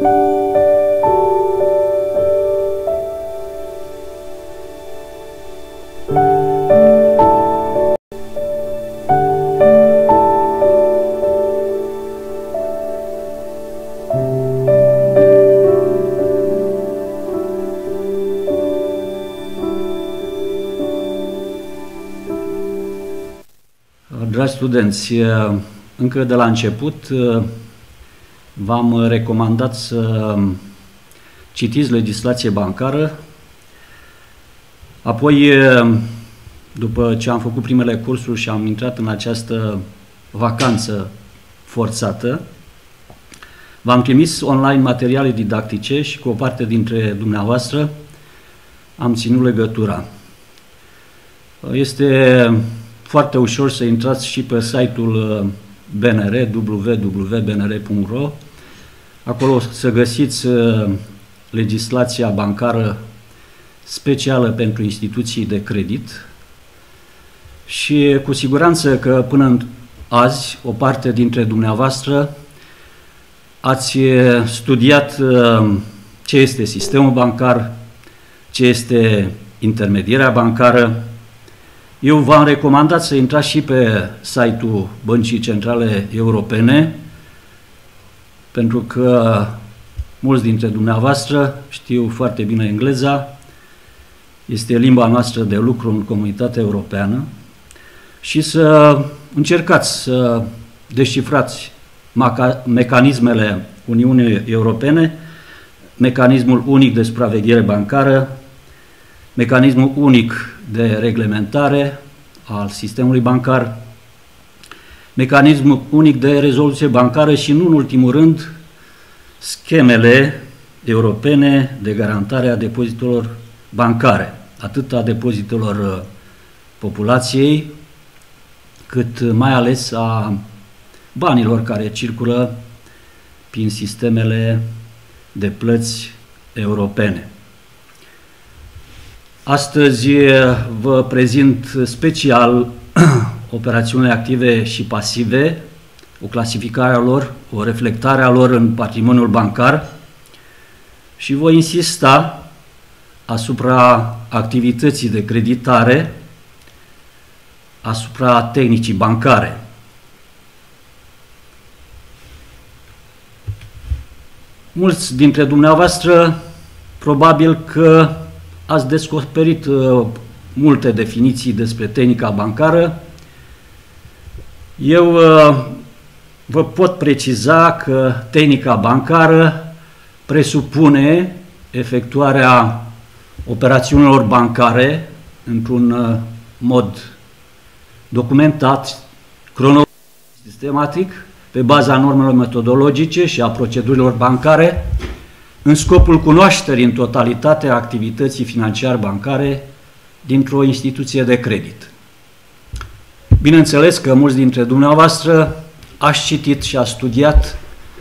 Dragi studenți, încă de la început v-am recomandat să citiți legislație bancară, apoi, după ce am făcut primele cursuri și am intrat în această vacanță forțată, v-am trimis online materiale didactice și cu o parte dintre dumneavoastră am ținut legătura. Este foarte ușor să intrați și pe site-ul BNR, www.bnr.ro. Acolo să găsiți legislația bancară specială pentru instituții de credit și cu siguranță că până azi o parte dintre dumneavoastră ați studiat ce este sistemul bancar, ce este intermedierea bancară. Eu v-am recomandat să intrați și pe site-ul Băncii Centrale Europene, pentru că mulți dintre dumneavoastră știu foarte bine engleza, este limba noastră de lucru în comunitatea europeană, și să încercați să descifrați mecanismele Uniunii Europene, mecanismul unic de supraveghere bancară, mecanismul unic de reglementare al sistemului bancar, mecanismul unic de rezoluție bancară și, nu în ultimul rând, schemele europene de garantare a depozitelor bancare, atât a depozitelor populației, cât mai ales a banilor care circulă prin sistemele de plăți europene. Astăzi vă prezint special operațiunile active și pasive, o clasificare a lor, o reflectare a lor în patrimoniul bancar și voi insista asupra activității de creditare, asupra tehnicii bancare. Mulți dintre dumneavoastră probabil că ați descoperit multe definiții despre tehnica bancară. Eu vă pot preciza că tehnica bancară presupune efectuarea operațiunilor bancare într-un mod documentat, cronologic, sistematic, pe baza normelor metodologice și a procedurilor bancare, în scopul cunoașterii în totalitate a activității financiar-bancare dintr-o instituție de credit. Bineînțeles că mulți dintre dumneavoastră ați citit și ați studiat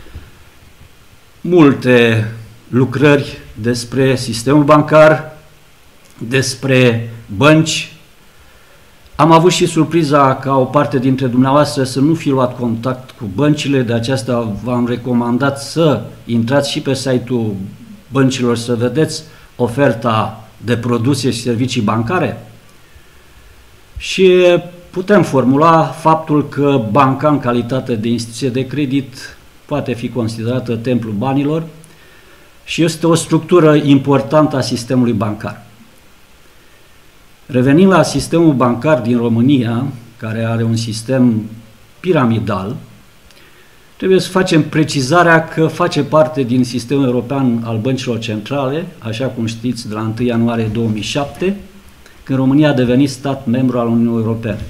multe lucrări despre sistemul bancar, despre bănci. Am avut și surpriza ca o parte dintre dumneavoastră să nu fi luat contact cu băncile, de aceasta v-am recomandat să intrați și pe site-ul băncilor să vedeți oferta de produse și servicii bancare. Și putem formula faptul că banca, în calitate de instituție de credit, poate fi considerată templul banilor și este o structură importantă a sistemului bancar. Revenind la sistemul bancar din România, care are un sistem piramidal, trebuie să facem precizarea că face parte din sistemul european al băncilor centrale, așa cum știți, de la 1 ianuarie 2007, când România a devenit stat membru al Uniunii Europene.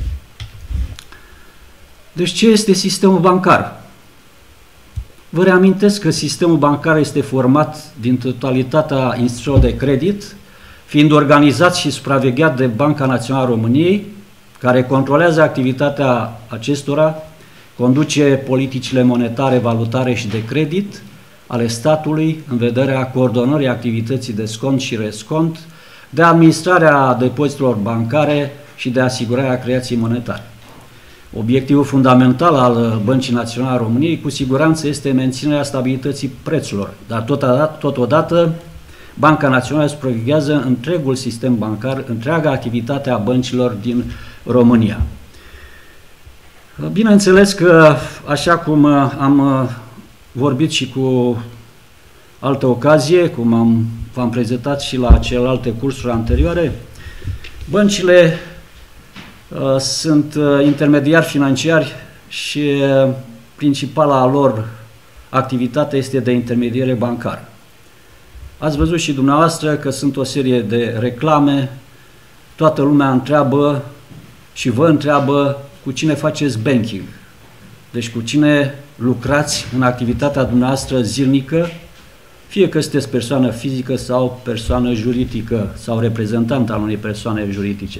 Deci ce este sistemul bancar? Vă reamintesc că sistemul bancar este format din totalitatea instituțiilor de credit, fiind organizat și supravegheat de Banca Națională a României, care controlează activitatea acestora, conduce politicile monetare, valutare și de credit ale statului în vederea coordonării activității de scont și rescont, de administrarea depozitelor bancare și de asigurarea creației monetare. Obiectivul fundamental al Băncii Naționale a României cu siguranță este menținerea stabilității prețurilor, dar totodată Banca Națională supraveghează întregul sistem bancar, întreaga activitate a băncilor din România. Bineînțeles că, așa cum am vorbit și cu altă ocazie, cum v-am prezentat și la celelalte cursuri anterioare, băncile sunt intermediari financiari și principala lor activitate este de intermediere bancară. Ați văzut și dumneavoastră că sunt o serie de reclame, toată lumea întreabă și vă întreabă cu cine faceți banking, deci cu cine lucrați în activitatea dumneavoastră zilnică, fie că sunteți persoană fizică sau persoană juridică sau reprezentant al unei persoane juridice.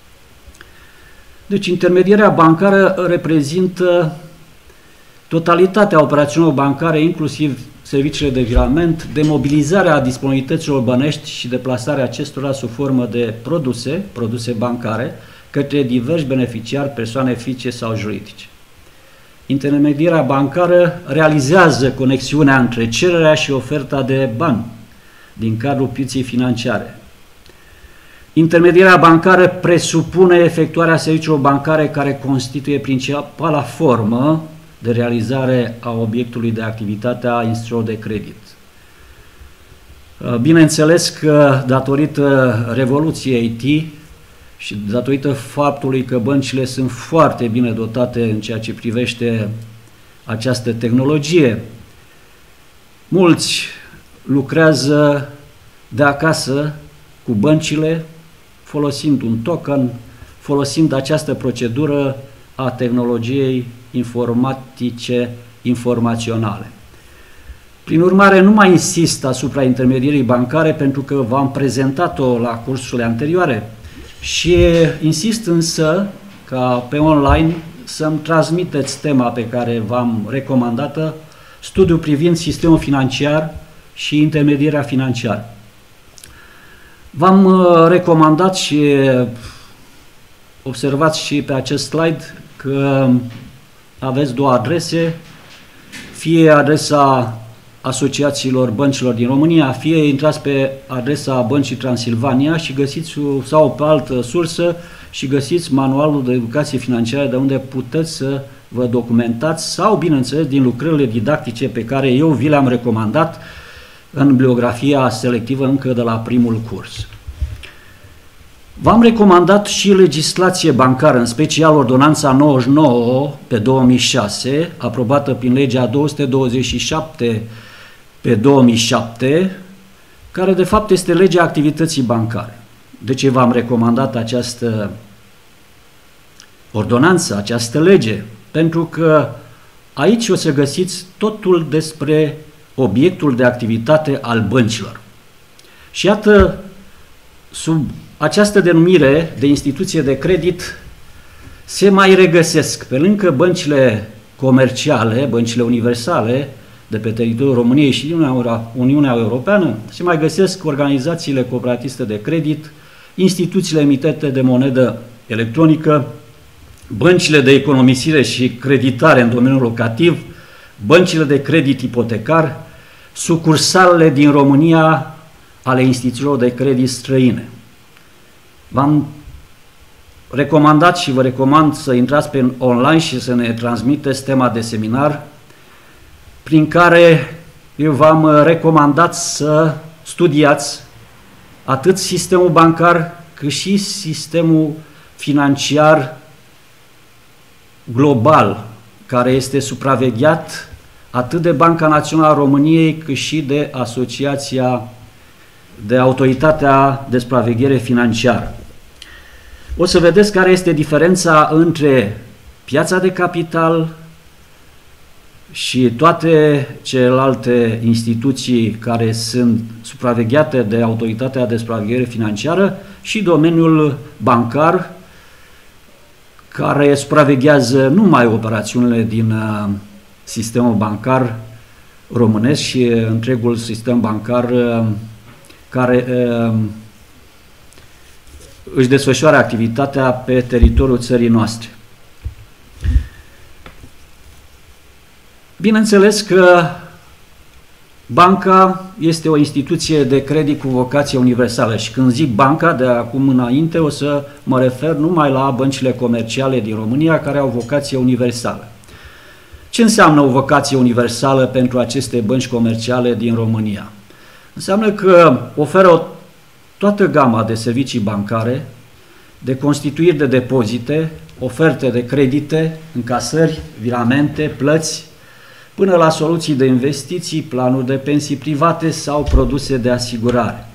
Deci intermedierea bancară reprezintă totalitatea operațiunilor bancare, inclusiv serviciile de virament, demobilizarea disponibilităților bănești și deplasarea acestora sub formă de produse bancare, către diversi beneficiari, persoane fizice sau juridice. Intermedierea bancară realizează conexiunea între cererea și oferta de bani din cadrul pieței financiare. Intermedierea bancară presupune efectuarea serviciilor bancare care constituie principala formă de realizare a obiectului de activitate a instituțiilor de credit. Bineînțeles că datorită revoluției IT și datorită faptului că băncile sunt foarte bine dotate în ceea ce privește această tehnologie, mulți lucrează de acasă cu băncile, folosind un token, folosind această procedură a tehnologiei informatice informaționale. Prin urmare, nu mai insist asupra intermedierii bancare pentru că v-am prezentat-o la cursurile anterioare și insist însă ca pe online să-mi transmiteți tema pe care v-am recomandat-o, studiul privind sistemul financiar și intermedierea financiară. V-am recomandat și observați și pe acest slide că aveți două adrese, fie adresa asociațiilor băncilor din România, fie intrați pe adresa Băncii Transilvania și găsiți, sau pe altă sursă, și găsiți manualul de educație financiară de unde puteți să vă documentați sau, bineînțeles, din lucrările didactice pe care eu vi le-am recomandat în bibliografia selectivă încă de la primul curs. V-am recomandat și legislație bancară, în special Ordonanța 99 pe 2006, aprobată prin legea 227 pe 2007, care de fapt este legea activității bancare. De ce v-am recomandat această ordonanță, această lege? Pentru că aici o să găsiți totul despre obiectul de activitate al băncilor. Și iată, sub această denumire de instituție de credit se mai regăsesc, pe lângă băncile comerciale, băncile universale de pe teritoriul României și din Uniunea Europeană, se mai găsesc organizațiile cooperatiste de credit, instituțiile emitente de monedă electronică, băncile de economisire și creditare în domeniul locativ, băncile de credit ipotecar, sucursalele din România ale instituțiilor de credit străine. V-am recomandat și vă recomand să intrați pe online și să ne transmiteți tema de seminar prin care eu v-am recomandat să studiați atât sistemul bancar cât și sistemul financiar global, care este supravegheat atât de Banca Națională a României cât și de Asociația de Autoritatea de Supraveghere Financiară. O să vedeți care este diferența între piața de capital și toate celelalte instituții care sunt supravegheate de Autoritatea de Supraveghere Financiară și domeniul bancar, care supraveghează numai operațiunile din sistemul bancar românesc și întregul sistem bancar care își desfășoară activitatea pe teritoriul țării noastre. Bineînțeles că banca este o instituție de credit cu vocație universală și când zic banca, de acum înainte o să mă refer numai la băncile comerciale din România care au vocație universală. Ce înseamnă o vocație universală pentru aceste bănci comerciale din România? Înseamnă că oferă toată gama de servicii bancare, de constituiri de depozite, oferte de credite, încasări, viramente, plăți, până la soluții de investiții, planuri de pensii private sau produse de asigurare.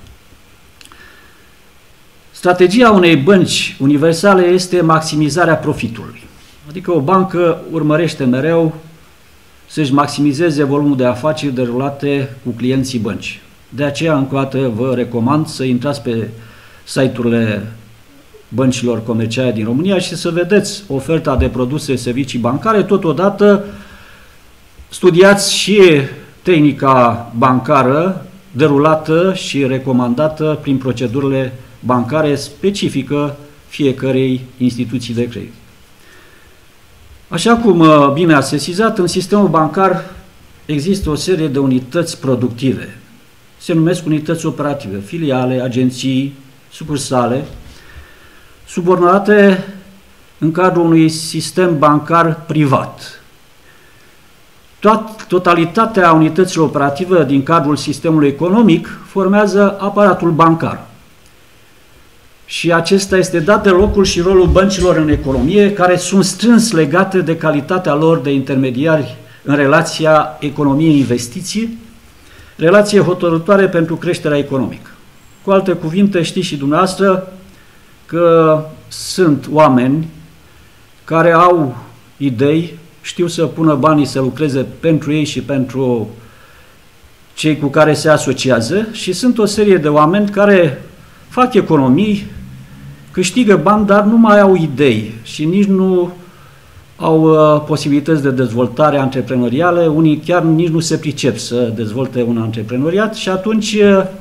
Strategia unei bănci universale este maximizarea profitului. Adică o bancă urmărește mereu să-și maximizeze volumul de afaceri derulate cu clienții băncii. De aceea, încă o dată, vă recomand să intrați pe site-urile băncilor comerciale din România și să vedeți oferta de produse, servicii bancare. Totodată, studiați și tehnica bancară derulată și recomandată prin procedurile bancare specifică fiecărei instituții de credit. Așa cum bine ați sesizat, în sistemul bancar există o serie de unități productive. Se numesc unități operative, filiale, agenții, sucursale, subordonate în cadrul unui sistem bancar privat. Totalitatea unităților operative din cadrul sistemului economic formează aparatul bancar. Și acesta este dat de locul și rolul băncilor în economie, care sunt strâns legate de calitatea lor de intermediari în relația economie-investiții, relație hotărătoare pentru creșterea economică. Cu alte cuvinte, știți și dumneavoastră că sunt oameni care au idei, știu să pună banii să lucreze pentru ei și pentru cei cu care se asociază și sunt o serie de oameni care fac economii, câștigă bani, dar nu mai au idei și nici nu au posibilități de dezvoltare antreprenoriale, unii chiar nici nu se pricep să dezvolte un antreprenoriat și atunci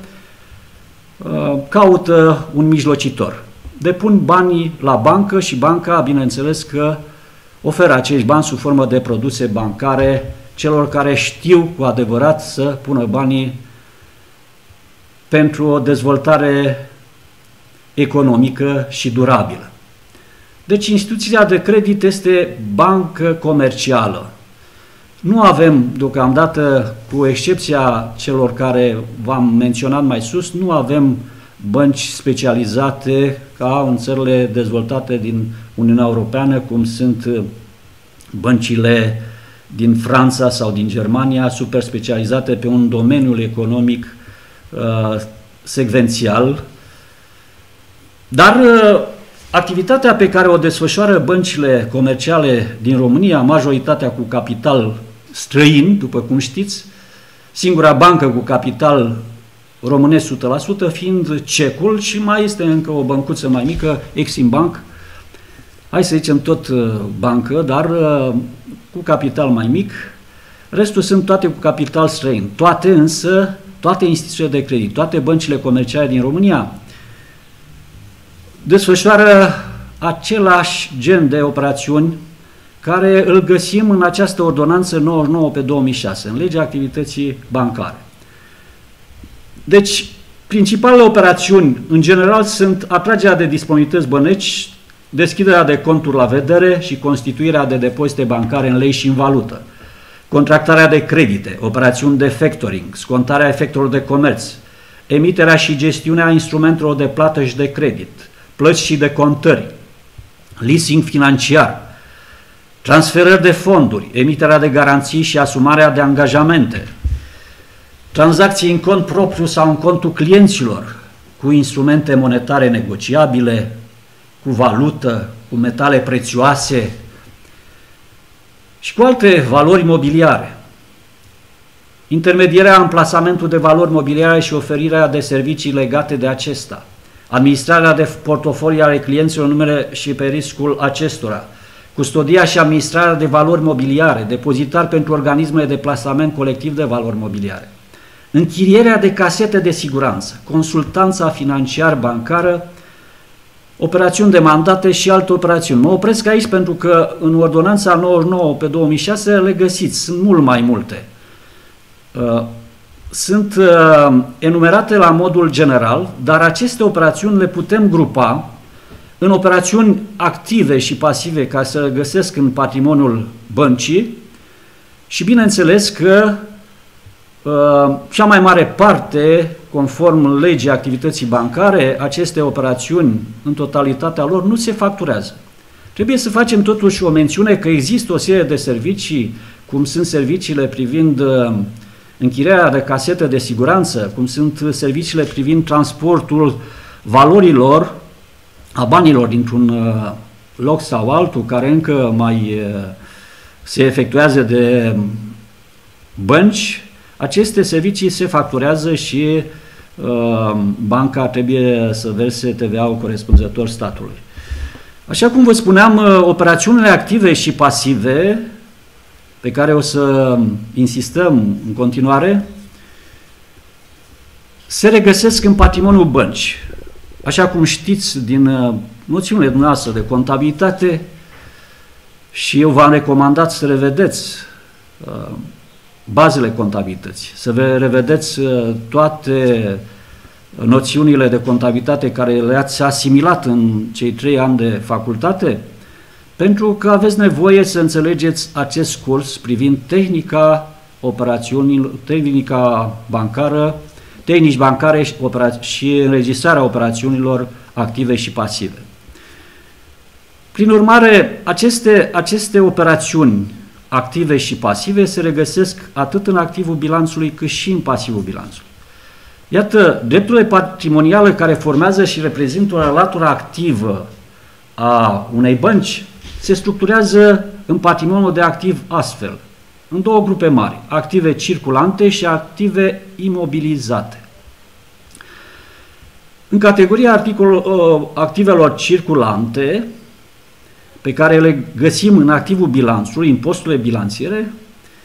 caută un mijlocitor. Depun banii la bancă și banca, bineînțeles că oferă acești bani sub formă de produse bancare celor care știu cu adevărat să pună banii pentru o dezvoltare economică și durabilă. Deci instituția de credit este bancă comercială. Nu avem deocamdată, cu excepția celor care v-am menționat mai sus, nu avem bănci specializate ca în țările dezvoltate din Uniunea Europeană, cum sunt băncile din Franța sau din Germania, super specializate pe un domeniu economic secvențial. Dar activitatea pe care o desfășoară băncile comerciale din România, majoritatea cu capital străin, după cum știți, singura bancă cu capital românesc 100% fiind Cecul și mai este încă o băncuță mai mică, Eximbank, hai să zicem tot bancă, dar cu capital mai mic. Restul sunt toate cu capital străin. Toate însă, toate instituțiile de credit, toate băncile comerciale din România desfășoară același gen de operațiuni care îl găsim în această ordonanță 99/2006, în legea activității bancare. Deci, principalele operațiuni, în general, sunt atragerea de disponibilități băneci, deschiderea de conturi la vedere și constituirea de depozite bancare în lei și în valută, contractarea de credite, operațiuni de factoring, scontarea efectelor de comerț, emiterea și gestiunea instrumentelor de plată și de credit, plăți și decontări, leasing financiar, transferări de fonduri, emiterea de garanții și asumarea de angajamente, tranzacții în cont propriu sau în contul clienților, cu instrumente monetare negociabile, cu valută, cu metale prețioase și cu alte valori mobiliare. Intermedierea în plasamentul de valori mobiliare și oferirea de servicii legate de acesta, administrarea de portofolii ale clienților în numele și pe riscul acestora, custodia și administrarea de valori mobiliare, depozitar pentru organismele de plasament colectiv de valori mobiliare, închirierea de casete de siguranță, consultanța financiar-bancară, operațiuni de mandate și alte operațiuni. Mă opresc aici pentru că în ordonanța 99 pe 2006 le găsiți, sunt mult mai multe. Sunt enumerate la modul general, dar aceste operațiuni le putem grupa în operațiuni active și pasive care se găsesc în patrimoniul băncii și bineînțeles că cea mai mare parte, conform legii activității bancare, aceste operațiuni în totalitatea lor nu se facturează. Trebuie să facem totuși o mențiune că există o serie de servicii, cum sunt serviciile privind închirierea de casete de siguranță, cum sunt serviciile privind transportul valorilor, a banilor dintr-un loc sau altul, care încă mai se efectuează de bănci. Aceste servicii se facturează și banca trebuie să verse TVA-ul corespunzător statului. Așa cum vă spuneam, operațiunile active și pasive, pe care o să insistăm în continuare, se regăsesc în patrimoniul bănci. Așa cum știți din noțiunile dumneavoastră de contabilitate, și eu v-am recomandat să revedeți bazele contabilității, să revedeți toate noțiunile de contabilitate care le-ați asimilat în cei 3 ani de facultate, pentru că aveți nevoie să înțelegeți acest curs privind tehnica operațiunilor, tehnica bancară, tehnici bancare și înregistrarea operațiunilor active și pasive. Prin urmare, aceste operațiuni active și pasive se regăsesc atât în activul bilanțului cât și în pasivul bilanțului. Iată, drepturile patrimoniale care formează și reprezintă o latură activă a unei bănci se structurează în patrimoniul de activ astfel, în 2 grupe mari, active circulante și active imobilizate. În categoria activelor circulante, pe care le găsim în activul bilanțului, în posturile bilanțiere,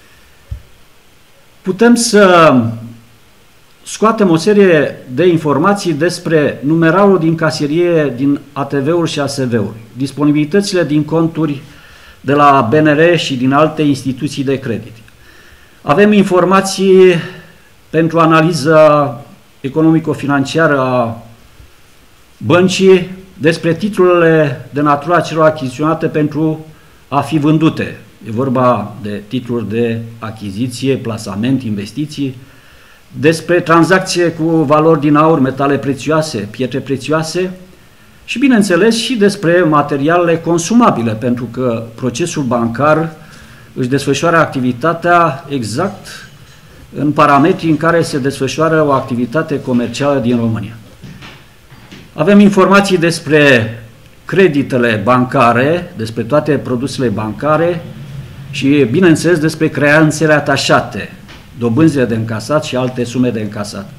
putem să scoatem o serie de informații despre numerarul din caserie, din ATV-uri și ASV-uri, disponibilitățile din conturi de la BNR și din alte instituții de credit. Avem informații pentru analiza economico-financiară a băncii despre titlurile de natură celor achiziționate pentru a fi vândute. E vorba de titluri de achiziție, plasament, investiții, despre tranzacție cu valori din aur, metale prețioase, pietre prețioase și, bineînțeles, și despre materialele consumabile, pentru că procesul bancar își desfășoară activitatea exact în parametrii în care se desfășoară o activitate comercială din România. Avem informații despre creditele bancare, despre toate produsele bancare și, bineînțeles, despre creanțele atașate, dobânzile de încasat și alte sume de încasat.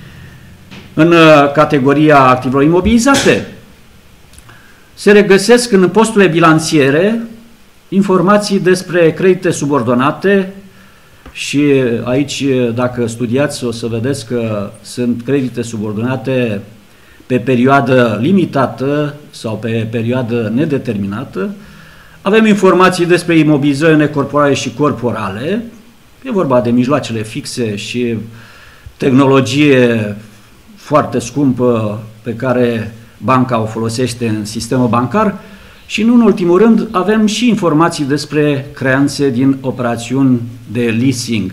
În categoria activelor imobilizate se regăsesc în posturile bilanțiere informații despre credite subordonate și aici, dacă studiați, o să vedeți că sunt credite subordonate pe perioadă limitată sau pe perioadă nedeterminată. Avem informații despre imobilizări necorporale și corporale. E vorba de mijloacele fixe și tehnologie foarte scumpă pe care banca o folosește în sistemul bancar și, nu în ultimul rând, avem și informații despre creanțe din operațiuni de leasing.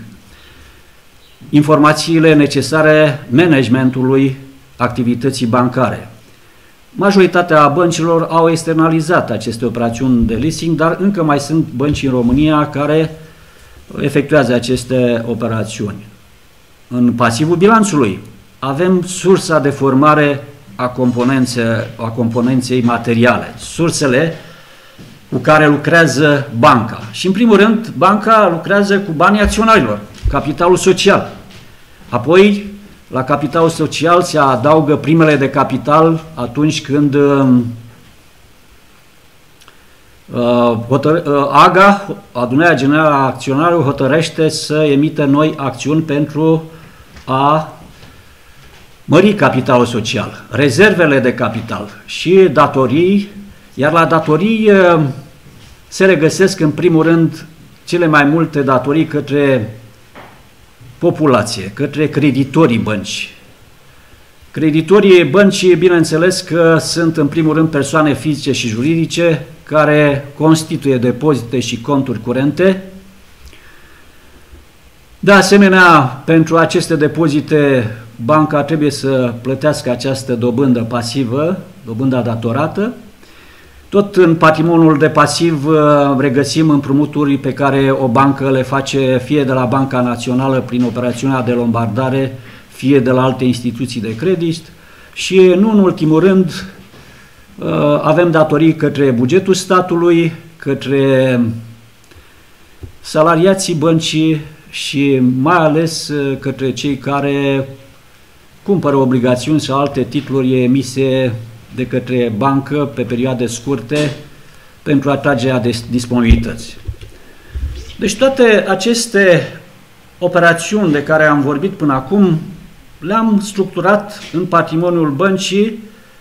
Informațiile necesare managementului activității bancare. Majoritatea băncilor au externalizat aceste operațiuni de leasing, dar încă mai sunt bănci în România care efectuează aceste operațiuni. În pasivul bilanțului avem sursa de formare a componenței materiale, sursele cu care lucrează banca. Și, în primul rând, banca lucrează cu banii acționarilor, capitalul social. Apoi, la capitalul social se adaugă primele de capital atunci când AGA, Adunarea Generală a Acționarilor, hotărăște să emită noi acțiuni pentru a mări capitalul social, rezervele de capital și datorii, iar la datorii se regăsesc în primul rând cele mai multe datorii către populație, către creditorii bănci. Creditorii băncii, bineînțeles că sunt în primul rând persoane fizice și juridice care constituie depozite și conturi curente. De asemenea, pentru aceste depozite, banca trebuie să plătească această dobândă pasivă, dobânda datorată. Tot în patrimoniul de pasiv regăsim împrumuturi pe care o bancă le face fie de la Banca Națională prin operațiunea de lombardare, fie de la alte instituții de credit și, nu în ultimul rând, avem datorii către bugetul statului, către salariații băncii și mai ales către cei care cumpără obligațiuni sau alte titluri emise de către bancă pe perioade scurte pentru atragerea de disponibilități. Deci toate aceste operațiuni de care am vorbit până acum le-am structurat în patrimoniul băncii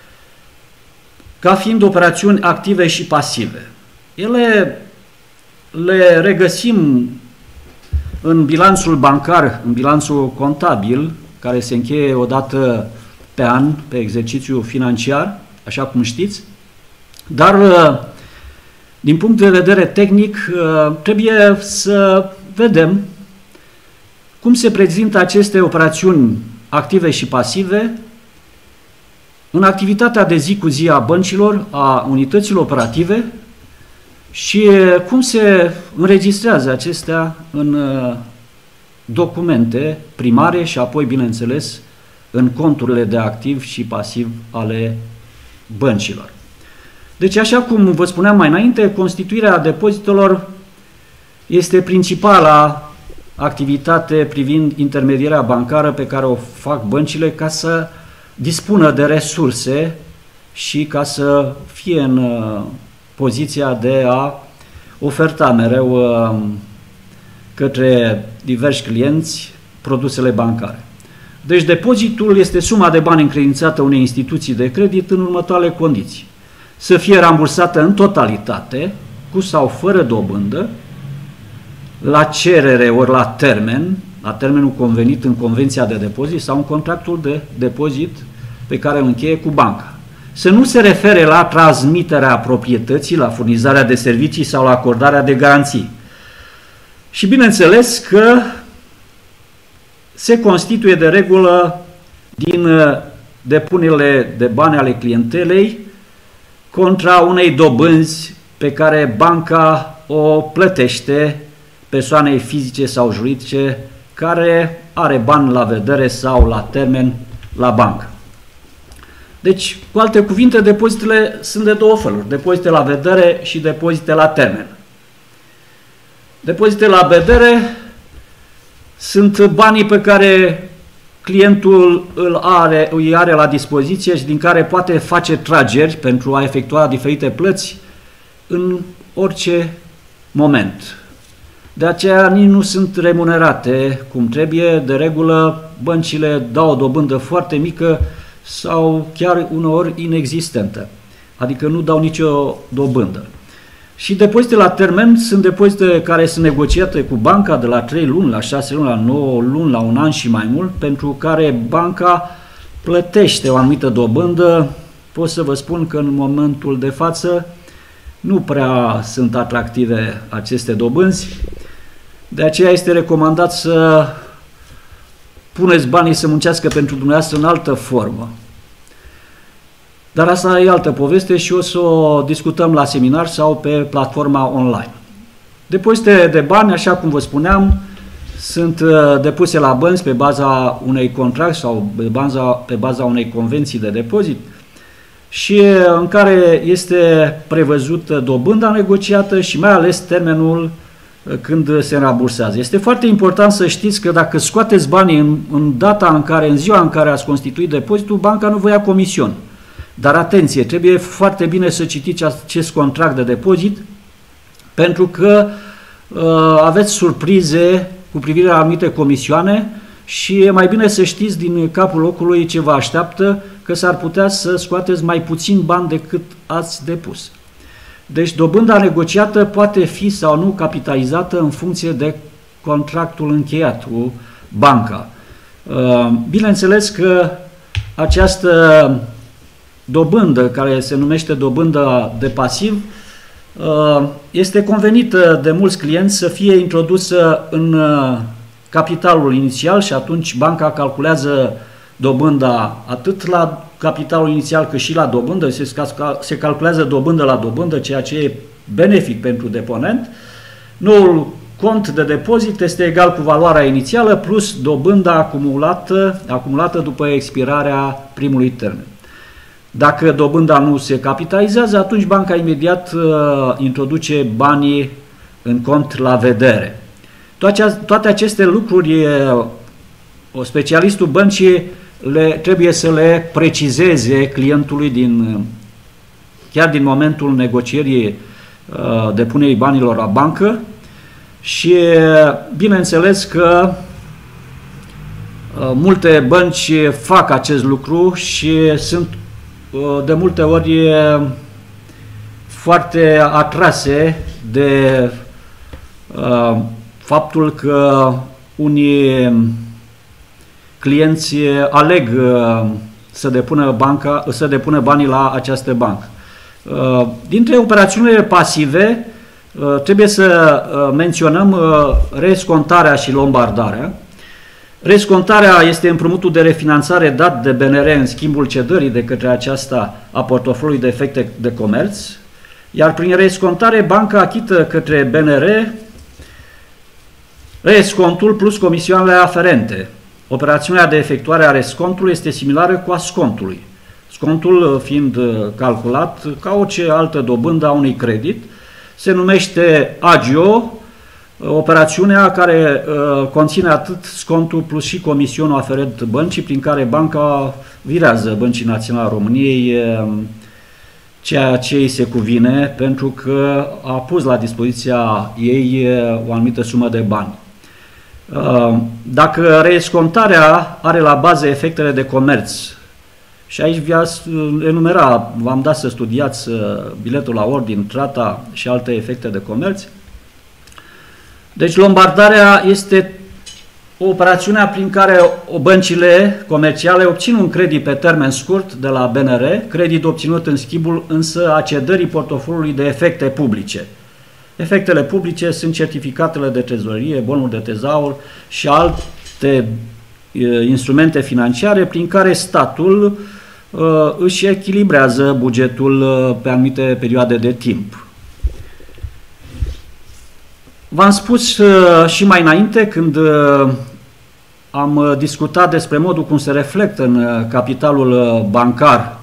ca fiind operațiuni active și pasive. Ele le regăsim în bilanțul bancar, în bilanțul contabil, care se încheie odată pe an, pe exercițiu financiar, așa cum știți, dar din punct de vedere tehnic trebuie să vedem cum se prezintă aceste operațiuni active și pasive în activitatea de zi cu zi a băncilor, a unităților operative și cum se înregistrează acestea în documente primare și apoi, bineînțeles, în conturile de activ și pasiv ale băncilor. Deci, așa cum vă spuneam mai înainte, constituirea depozitelor este principala activitate privind intermedierea bancară pe care o fac băncile ca să dispună de resurse și ca să fie în poziția de a oferta mereu către diversi clienți produsele bancare. Deci depozitul este suma de bani încredințată unei instituții de credit în următoarele condiții. Să fie rambursată în totalitate, cu sau fără dobândă, la cerere ori la termen, la termenul convenit în convenția de depozit sau în contractul de depozit pe care îl încheie cu banca. Să nu se refere la transmiterea proprietății, la furnizarea de servicii sau la acordarea de garanții. Și bineînțeles că se constituie de regulă din depunerile de bani ale clientelei contra unei dobânzi pe care banca o plătește persoanei fizice sau juridice care are bani la vedere sau la termen la bancă. Deci, cu alte cuvinte, depozitele sunt de două feluri, depozite la vedere și depozite la termen. Depozite la vedere sunt banii pe care clientul îi are la dispoziție și din care poate face trageri pentru a efectua diferite plăți în orice moment. De aceea nici nu sunt remunerate cum trebuie. De regulă, băncile dau o dobândă foarte mică sau chiar uneori inexistentă, adică nu dau nicio dobândă. Și depozitele la termen sunt depozite care sunt negociate cu banca de la 3 luni, la 6 luni, la 9 luni, la un an și mai mult, pentru care banca plătește o anumită dobândă. Pot să vă spun că în momentul de față nu prea sunt atractive aceste dobânzi, de aceea este recomandat să puneți banii să muncească pentru dumneavoastră în altă formă. Dar asta e altă poveste și o să o discutăm la seminar sau pe platforma online. Depozite de bani, așa cum vă spuneam, sunt depuse la bănci pe baza unei contract sau pe baza unei convenții de depozit și în care este prevăzută dobânda negociată și mai ales termenul când se rambursează. Este foarte important să știți că dacă scoateți banii în ziua în care ați constituit depozitul, banca nu vă ia comision. Dar atenție, trebuie foarte bine să citiți acest contract de depozit, pentru că aveți surprize cu privire la anumite comisioane și e mai bine să știți din capul locului ce vă așteaptă, că s-ar putea să scoateți mai puțin bani decât ați depus. Deci dobânda negociată poate fi sau nu capitalizată în funcție de contractul încheiat cu banca. Bineînțeles că această dobândă, care se numește dobândă de pasiv, este convenită de mulți clienți să fie introdusă în capitalul inițial și atunci banca calculează dobânda atât la capitalul inițial cât și la dobândă, se calculează dobândă la dobândă, ceea ce e benefic pentru deponent. Noul cont de depozit este egal cu valoarea inițială plus dobânda acumulată după expirarea primului termen. Dacă dobânda nu se capitalizează, atunci banca imediat introduce banii în cont la vedere. Toate aceste lucruri, specialistul băncii trebuie să le precizeze clientului chiar din momentul negocierii depunerii banilor la bancă și bineînțeles că multe bănci fac acest lucru și sunt de multe ori foarte atrase de faptul că unii clienți aleg să depună banii la această bancă. Dintre operațiunile pasive trebuie să menționăm rescontarea și lombardarea. Rescontarea este împrumutul de refinanțare dat de BNR în schimbul cedării de către aceasta a portofoliului de efecte de comerț, iar prin rescontare banca achită către BNR rescontul plus comisioanele aferente. Operațiunea de efectuare a rescontului este similară cu a scontului, scontul fiind calculat ca orice altă dobândă a unui credit. Se numește agio, operațiunea care conține atât scontul plus și comisionul aferent băncii, prin care banca virează Băncii Naționale a României ceea ce îi se cuvine, pentru că a pus la dispoziția ei o anumită sumă de bani. Dacă rescontarea are la bază efectele de comerț, și aici v-am dat să studiați biletul la ordin, trata și alte efecte de comerț. Deci lombardarea este o operațiune prin care băncile comerciale obțin un credit pe termen scurt de la BNR, credit obținut în schimbul însă a cedării portofoliului de efecte publice. Efectele publice sunt certificatele de trezorerie, bonuri de tezaur și alte instrumente financiare prin care statul își echilibrează bugetul pe anumite perioade de timp. V-am spus și mai înainte, când am discutat despre modul cum se reflectă în capitalul bancar,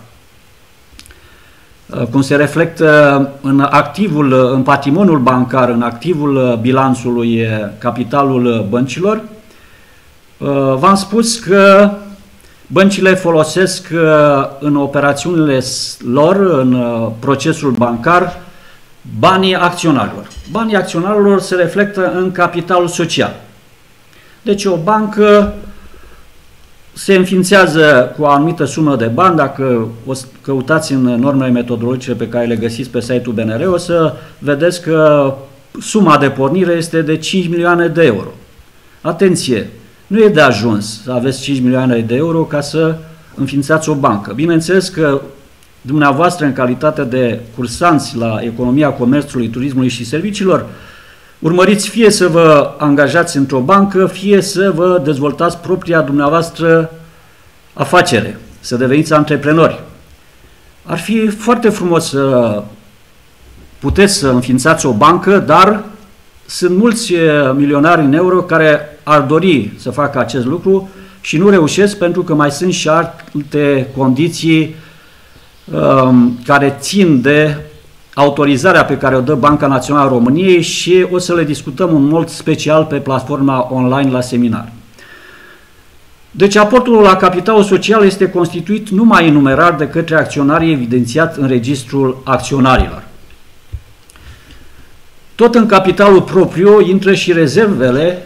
cum se reflectă în patrimoniul bancar, în activul bilanțului, capitalul băncilor, v-am spus că băncile folosesc în operațiunile lor, în procesul bancar, banii acționarilor. Banii acționarilor se reflectă în capitalul social. Deci o bancă se înființează cu o anumită sumă de bani. Dacă o căutați în normele metodologice pe care le găsiți pe site-ul BNR, o să vedeți că suma de pornire este de 5 milioane de euro. Atenție! Nu e de ajuns să aveți 5 milioane de euro ca să înființați o bancă. Bineînțeles că dumneavoastră, în calitate de cursanți la economia comerțului, turismului și serviciilor, urmăriți fie să vă angajați într-o bancă, fie să vă dezvoltați propria dumneavoastră afacere, să deveniți antreprenori. Ar fi foarte frumos să puteți să înființați o bancă, dar sunt mulți milionari în euro care ar dori să facă acest lucru și nu reușesc pentru că mai sunt și alte condiții care țin de autorizarea pe care o dă Banca Națională a României și o să le discutăm în mod special pe platforma online la seminar. Deci aportul la capitalul social este constituit numai în numerar de către acționarii evidențiat în registrul acționarilor. Tot în capitalul propriu intră și rezervele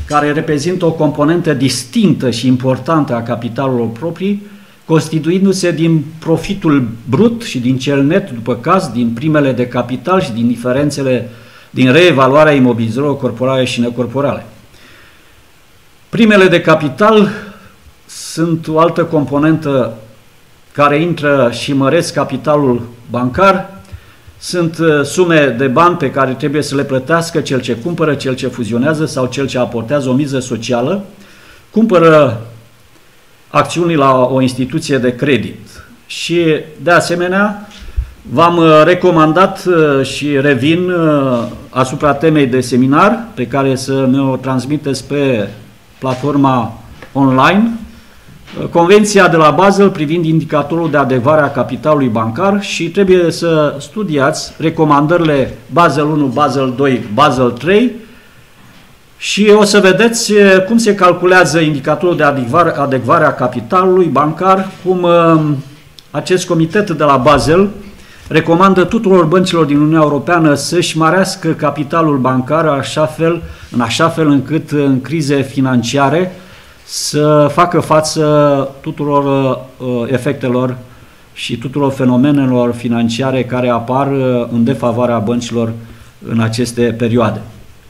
care reprezintă o componentă distinctă și importantă a capitalurilor proprii, constituindu-se din profitul brut și din cel net, după caz, din primele de capital și din diferențele din reevaluarea imobilizărilor corporale și necorporale. Primele de capital sunt o altă componentă care intră și măresc capitalul bancar. Sunt sume de bani pe care trebuie să le plătească cel ce cumpără, cel ce fuzionează sau cel ce aportează o miză socială, cumpără acțiuni la o instituție de credit. Și, de asemenea, v-am recomandat și revin asupra temei de seminar pe care să ne-o transmiteți pe platforma online, Convenția de la Basel privind indicatorul de adecvare a capitalului bancar, și trebuie să studiați recomandările Basel 1, Basel 2, Basel 3 și o să vedeți cum se calculează indicatorul de adecvare a capitalului bancar, cum acest comitet de la Basel recomandă tuturor băncilor din Uniunea Europeană să-și mărească capitalul bancar în așa fel încât în crize financiare să facă față tuturor efectelor și tuturor fenomenelor financiare care apar în defavoarea băncilor în aceste perioade.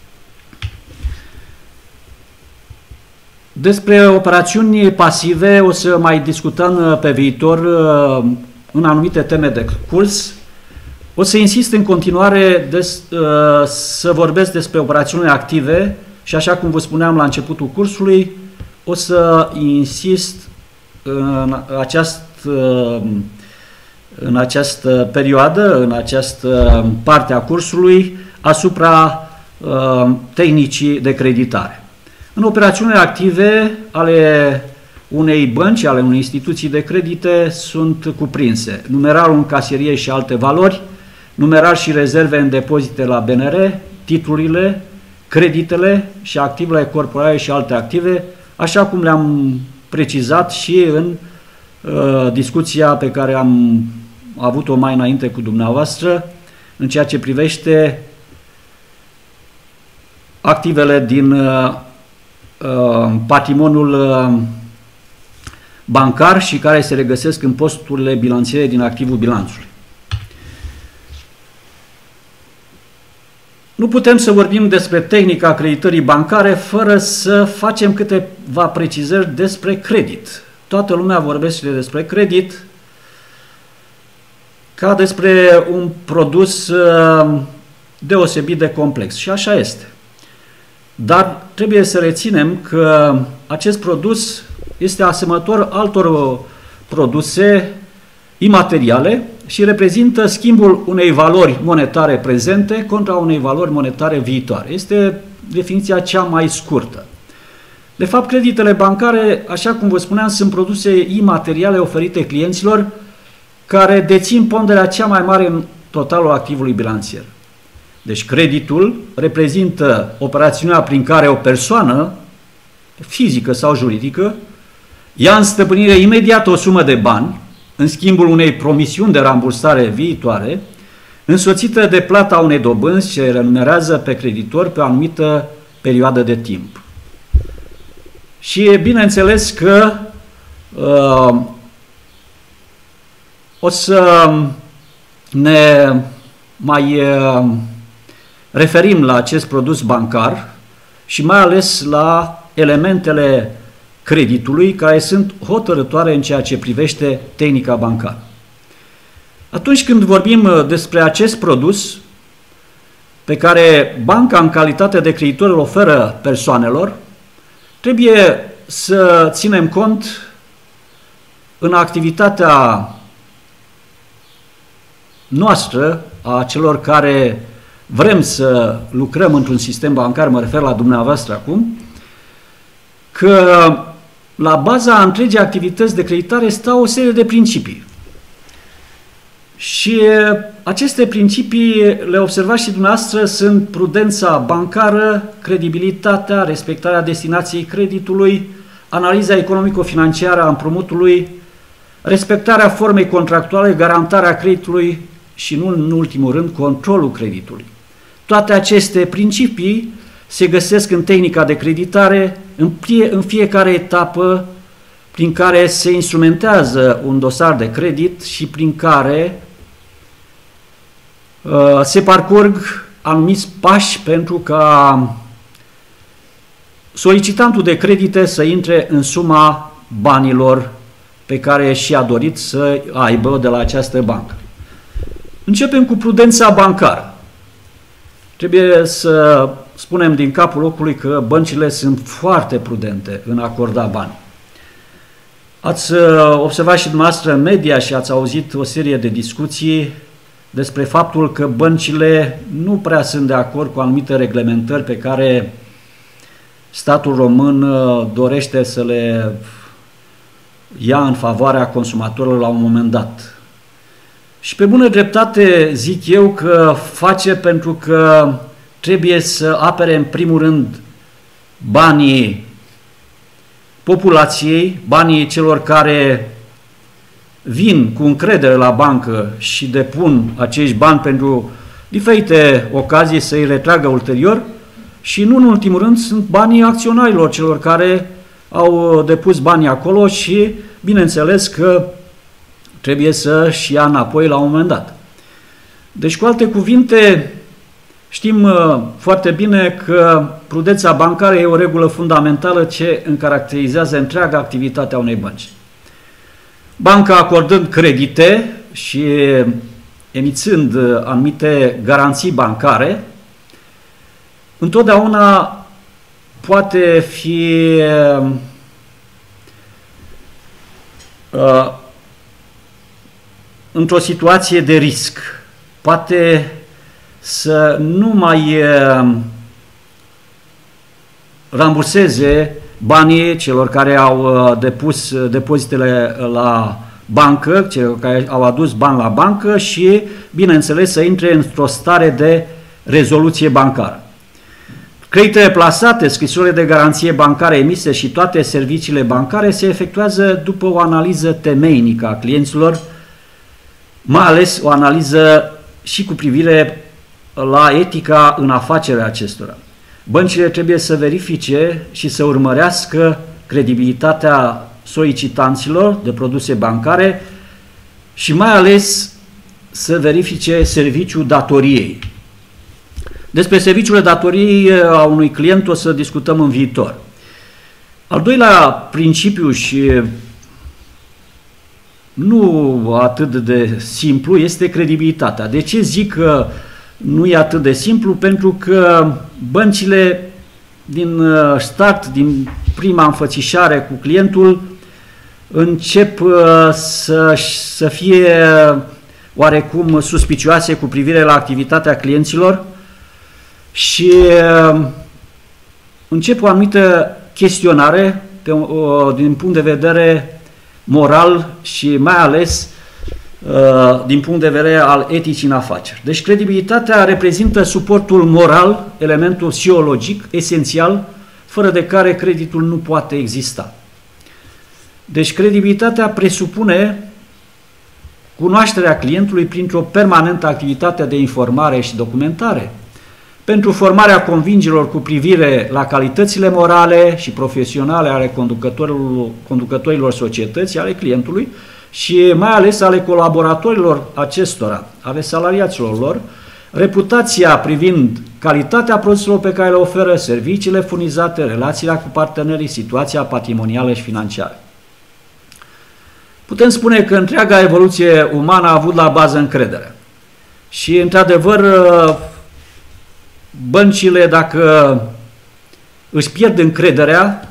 Despre operațiuni pasive o să mai discutăm pe viitor în anumite teme de curs. O să insist în continuare să vorbesc despre operațiunile active și, așa cum vă spuneam la începutul cursului, o să insist în această perioadă, în această parte a cursului, asupra tehnicii de creditare. În operațiunile active ale unei bănci, ale unei instituții de credite, sunt cuprinse numerarul în caserie și alte valori, numerar și rezerve în depozite la BNR, titlurile, creditele și activele corporale și alte active, așa cum le-am precizat și în discuția pe care am avut-o mai înainte cu dumneavoastră în ceea ce privește activele din patrimoniul bancar și care se regăsesc în posturile bilanțiere din activul bilanțului. Nu putem să vorbim despre tehnica creditării bancare fără să facem câteva precizări despre credit. Toată lumea vorbește despre credit ca despre un produs deosebit de complex. Și așa este. Dar trebuie să reținem că acest produs este asemănător altor produse imateriale și reprezintă schimbul unei valori monetare prezente contra unei valori monetare viitoare. Este definiția cea mai scurtă. De fapt, creditele bancare, așa cum vă spuneam, sunt produse imateriale oferite clienților care dețin ponderea cea mai mare în totalul activului bilanțier. Deci creditul reprezintă operațiunea prin care o persoană fizică sau juridică ia în stăpânire imediat o sumă de bani în schimbul unei promisiuni de rambursare viitoare, însoțită de plata unei dobânzi ce remunerează pe creditor pe o anumită perioadă de timp. Și bineînțeles că o să ne mai referim la acest produs bancar și mai ales la elementele creditului care sunt hotărătoare în ceea ce privește tehnica bancară. Atunci când vorbim despre acest produs pe care banca în calitate de creditor îl oferă persoanelor, trebuie să ținem cont în activitatea noastră, a celor care vrem să lucrăm într-un sistem bancar, mă refer la dumneavoastră acum, că la baza întregii activități de creditare stau o serie de principii. Și aceste principii, le observați și dumneavoastră, sunt prudența bancară, credibilitatea, respectarea destinației creditului, analiza economico-financiară a împrumutului, respectarea formei contractuale, garantarea creditului și, nu în ultimul rând, controlul creditului. Toate aceste principii se găsesc în tehnica de creditare, în fiecare etapă prin care se instrumentează un dosar de credit și prin care se parcurg anumiți pași pentru ca solicitantul de credite să intre în suma banilor pe care și-a dorit să aibă de la această bancă. Începem cu prudența bancară. Trebuie să spunem din capul locului că băncile sunt foarte prudente în a acorda bani. Ați observat și dumneavoastră în media și ați auzit o serie de discuții despre faptul că băncile nu prea sunt de acord cu anumite reglementări pe care statul român dorește să le ia în favoarea consumatorilor la un moment dat. Și pe bună dreptate zic eu că face pentru că trebuie să apere în primul rând banii populației, banii celor care vin cu încredere la bancă și depun acești bani pentru diferite ocazii să îi retragă ulterior și nu în ultimul rând sunt banii acționarilor, celor care au depus banii acolo și bineînțeles că trebuie să-și ia înapoi la un moment dat. Deci, cu alte cuvinte, știm foarte bine că prudența bancară e o regulă fundamentală ce caracterizează întreaga activitate a unei bănci. Banca acordând credite și emițând anumite garanții bancare, întotdeauna poate fi într-o situație de risc. Poate să nu mai ramburseze banii celor care au depus depozitele la bancă, celor care au adus bani la bancă și, bineînțeles, să intre într-o stare de rezoluție bancară. Creditele plasate, scrisorile de garanție bancare emise și toate serviciile bancare se efectuează după o analiză temeinică a clienților, mai ales o analiză și cu privire la etica în afacerea acestora. Băncile trebuie să verifice și să urmărească credibilitatea solicitanților de produse bancare și mai ales să verifice serviciul datoriei. Despre serviciul datoriei a unui client o să discutăm în viitor. Al doilea principiu și nu atât de simplu este credibilitatea. De ce zic că nu e atât de simplu? Pentru că băncile din start, din prima înfățișare cu clientul, încep să fie oarecum suspicioase cu privire la activitatea clienților și încep o anumită chestionare din punct de vedere moral și mai ales din punct de vedere al eticii în afaceri. Deci credibilitatea reprezintă suportul moral, elementul psihologic esențial, fără de care creditul nu poate exista. Deci credibilitatea presupune cunoașterea clientului printr-o permanentă activitate de informare și documentare, pentru formarea convingerilor cu privire la calitățile morale și profesionale ale conducătorilor societății, ale clientului și mai ales ale colaboratorilor acestora, ale salariaților lor, reputația privind calitatea produselor pe care le oferă, serviciile furnizate, relațiile cu partenerii, situația patrimonială și financiară. Putem spune că întreaga evoluție umană a avut la bază încredere. Și, într-adevăr, băncile, dacă își pierd încrederea,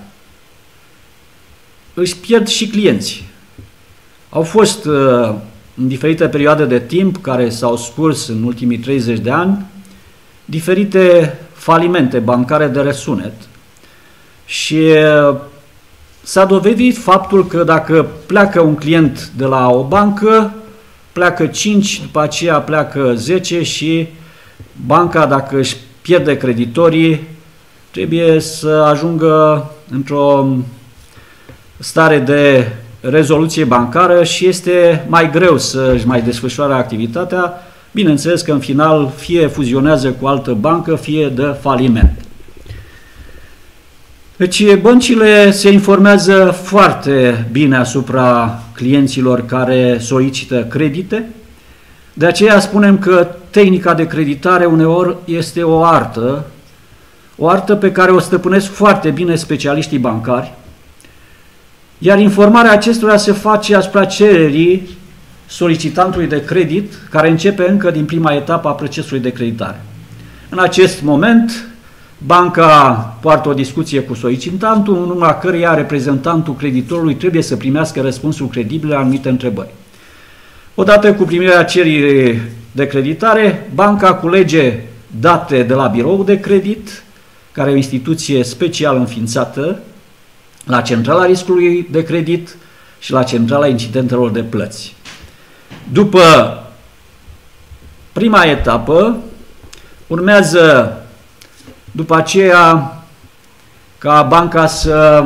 își pierd și clienții. Au fost în diferite perioade de timp care s-au scurs în ultimii 30 de ani diferite falimente bancare de răsunet și s-a dovedit faptul că dacă pleacă un client de la o bancă, pleacă 5, după aceea pleacă 10 și banca, dacă își pierde creditorii, trebuie să ajungă într-o stare de rezoluție bancară și este mai greu să-și mai desfășoare activitatea. Bineînțeles că în final fie fuzionează cu altă bancă, fie dă faliment. Deci băncile se informează foarte bine asupra clienților care solicită credite. De aceea spunem că tehnica de creditare uneori este o artă pe care o stăpânesc foarte bine specialiștii bancari, iar informarea acestora se face asupra cererii solicitantului de credit, care începe încă din prima etapă a procesului de creditare. În acest moment, banca poartă o discuție cu solicitantul, în urma căreia reprezentantul creditorului trebuie să primească răspunsuri credibile la anumite întrebări. Odată cu primirea cererii de creditare, banca culege date de la birou de credit, care e o instituție special înființată la centrala riscului de credit și la centrala incidentelor de plăți. După prima etapă, urmează după aceea ca banca să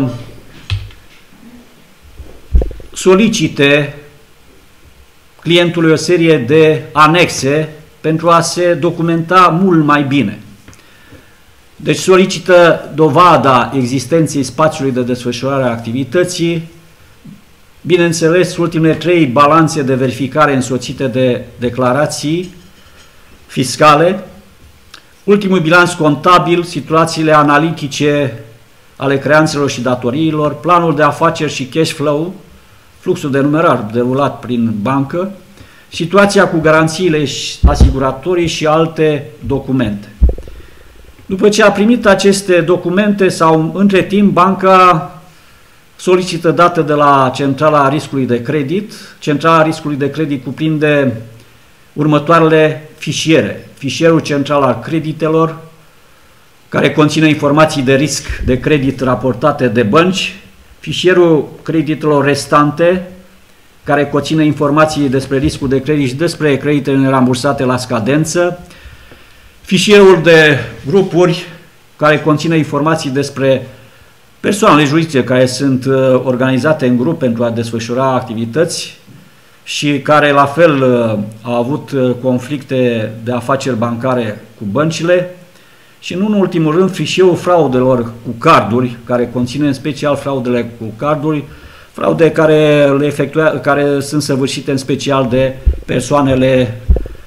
solicite clientului o serie de anexe pentru a se documenta mult mai bine. Deci solicită dovada existenței spațiului de desfășurare a activității, bineînțeles ultimele 3 balanțe de verificare însoțite de declarații fiscale, ultimul bilanț contabil, situațiile analitice ale creanțelor și datoriilor, planul de afaceri și cash flow, fluxul de numerar derulat prin bancă, situația cu garanțiile asiguratorii și alte documente. După ce a primit aceste documente sau între timp, banca solicită date de la centrala riscului de credit. Centrala riscului de credit cuprinde următoarele fișiere. Fișierul central al creditelor, care conține informații de risc de credit raportate de bănci, fișierul creditelor restante, care conține informații despre riscul de credit și despre creditele nerambursate la scadență, fișierul de grupuri, care conține informații despre persoanele juridice care sunt organizate în grup pentru a desfășura activități și care la fel au avut conflicte de afaceri bancare cu băncile, și nu în ultimul rând fișierul fraudelor cu carduri, care conține în special fraudele cu carduri, fraude care sunt săvârșite în special de persoanele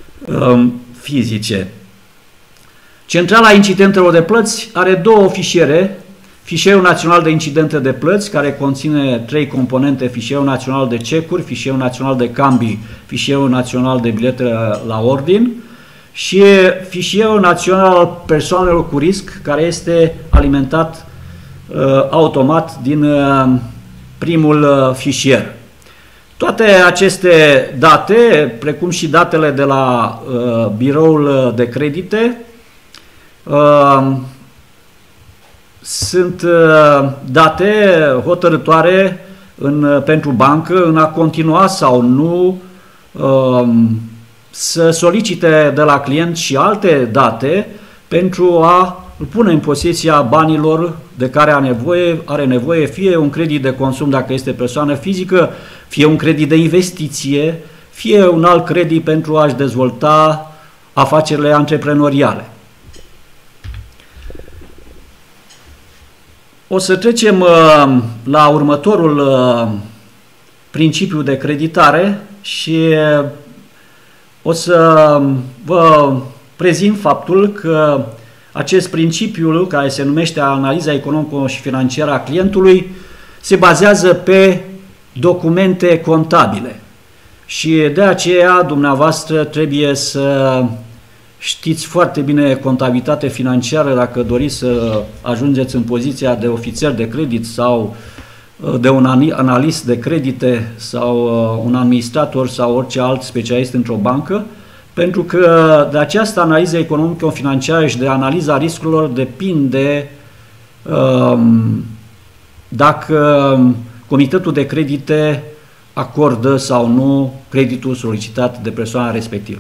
fizice. Centrala incidentelor de plăți are 2 fișiere: fișierul național de incidente de plăți, care conține 3 componente: fișierul național de cecuri, fișierul național de cambii, fișierul național de bilete la ordin, și fișierul național al persoanelor cu risc, care este alimentat automat din primul fișier. Toate aceste date, precum și datele de la biroul de credite, sunt date hotărătoare pentru bancă în a continua sau nu să solicite de la client și alte date pentru a îl pune în posesia banilor de care are nevoie, fie un credit de consum dacă este persoană fizică, fie un credit de investiție, fie un alt credit pentru a-și dezvolta afacerile antreprenoriale. O să trecem la următorul principiu de creditare și o să vă prezint faptul că acest principiu, care se numește analiza economică și financiară a clientului, se bazează pe documente contabile. Și de aceea dumneavoastră trebuie să știți foarte bine contabilitate financiară dacă doriți să ajungeți în poziția de ofițer de credit sau de un analist de credite sau un administrator sau orice alt specialist într-o bancă, pentru că de această analiză economico-financiară și de analiza riscurilor depinde dacă Comitetul de Credite acordă sau nu creditul solicitat de persoana respectivă.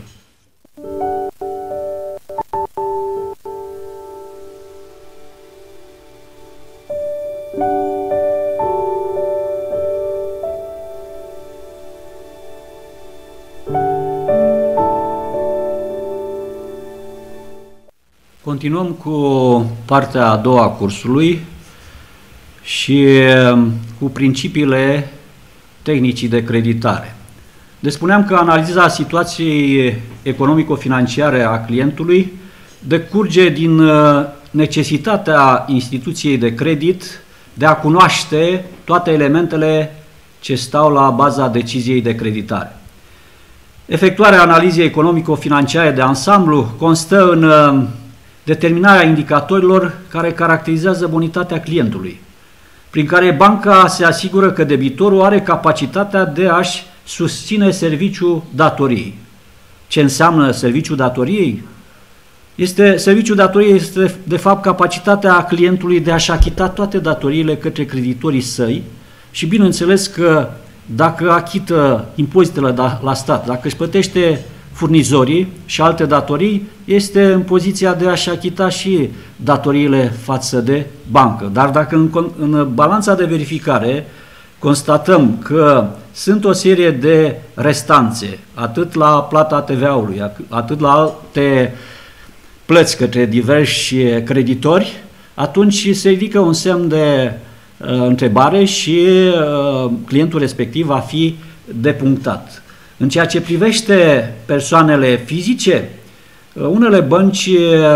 Continuăm cu partea a doua a cursului și cu principiile tehnicii de creditare. Deci spuneam că analiza situației economico-financiare a clientului decurge din necesitatea instituției de credit de a cunoaște toate elementele ce stau la baza deciziei de creditare. Efectuarea analizei economico-financiare de ansamblu constă în determinarea indicatorilor care caracterizează bonitatea clientului, prin care banca se asigură că debitorul are capacitatea de a-și susține serviciul datoriei. Ce înseamnă serviciul datoriei? Serviciul datoriei este, de fapt, capacitatea clientului de a-și achita toate datoriile către creditorii săi și, bineînțeles, că dacă achită impozitele la stat, dacă își plătește furnizorii și alte datorii, este în poziția de a-și achita și datoriile față de bancă. Dar dacă în balanța de verificare constatăm că sunt o serie de restanțe, atât la plata TVA-ului, atât la alte plăți către diversi creditori, atunci se ridică un semn de întrebare și clientul respectiv va fi depunctat. În ceea ce privește persoanele fizice, unele bănci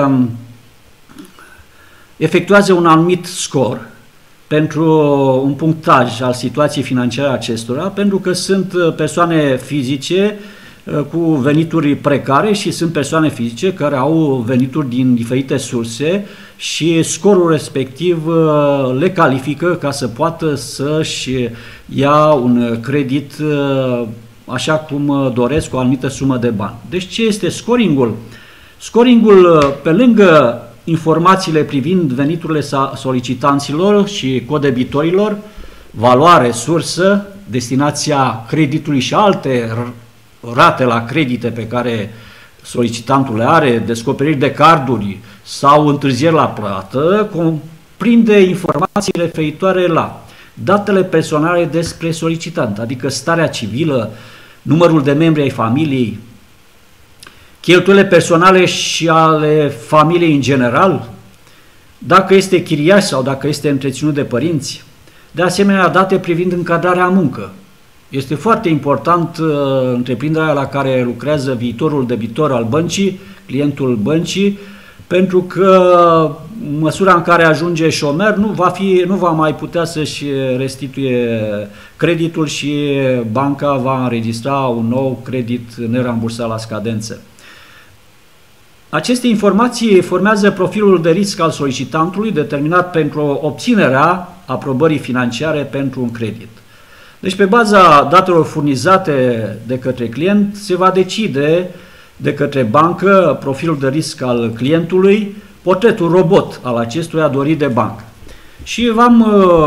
efectuează un anumit scor pentru un punctaj al situației financiare a acestora, pentru că sunt persoane fizice cu venituri precare și sunt persoane fizice care au venituri din diferite surse și scorul respectiv le califică ca să poată să-și ia un credit așa cum doresc, cu o anumită sumă de bani. Deci ce este scoringul? Scoringul, pe lângă informațiile privind veniturile solicitanților și codebitorilor, valoare, sursă, destinația creditului și alte rate la credite pe care solicitantul le are, descoperiri de carduri sau întârzieri la plată, cuprinde informații referitoare la datele personale despre solicitant, adică starea civilă, numărul de membri ai familiei, cheltuielile personale și ale familiei în general, dacă este chiriaș sau dacă este întreținut de părinți, de asemenea date privind încadrarea în muncă. Este foarte important întreprinderea la care lucrează viitorul debitor al băncii, clientul băncii, pentru că în măsura în care ajunge șomer nu va mai putea să-și restituie creditul și banca va înregistra un nou credit nerambursat la scadență. Aceste informații formează profilul de risc al solicitantului determinat pentru obținerea aprobării financiare pentru un credit. Deci, pe baza datelor furnizate de către client, se va decide de către bancă profilul de risc al clientului, portretul robot al acestuia dorit de bancă. Și v-am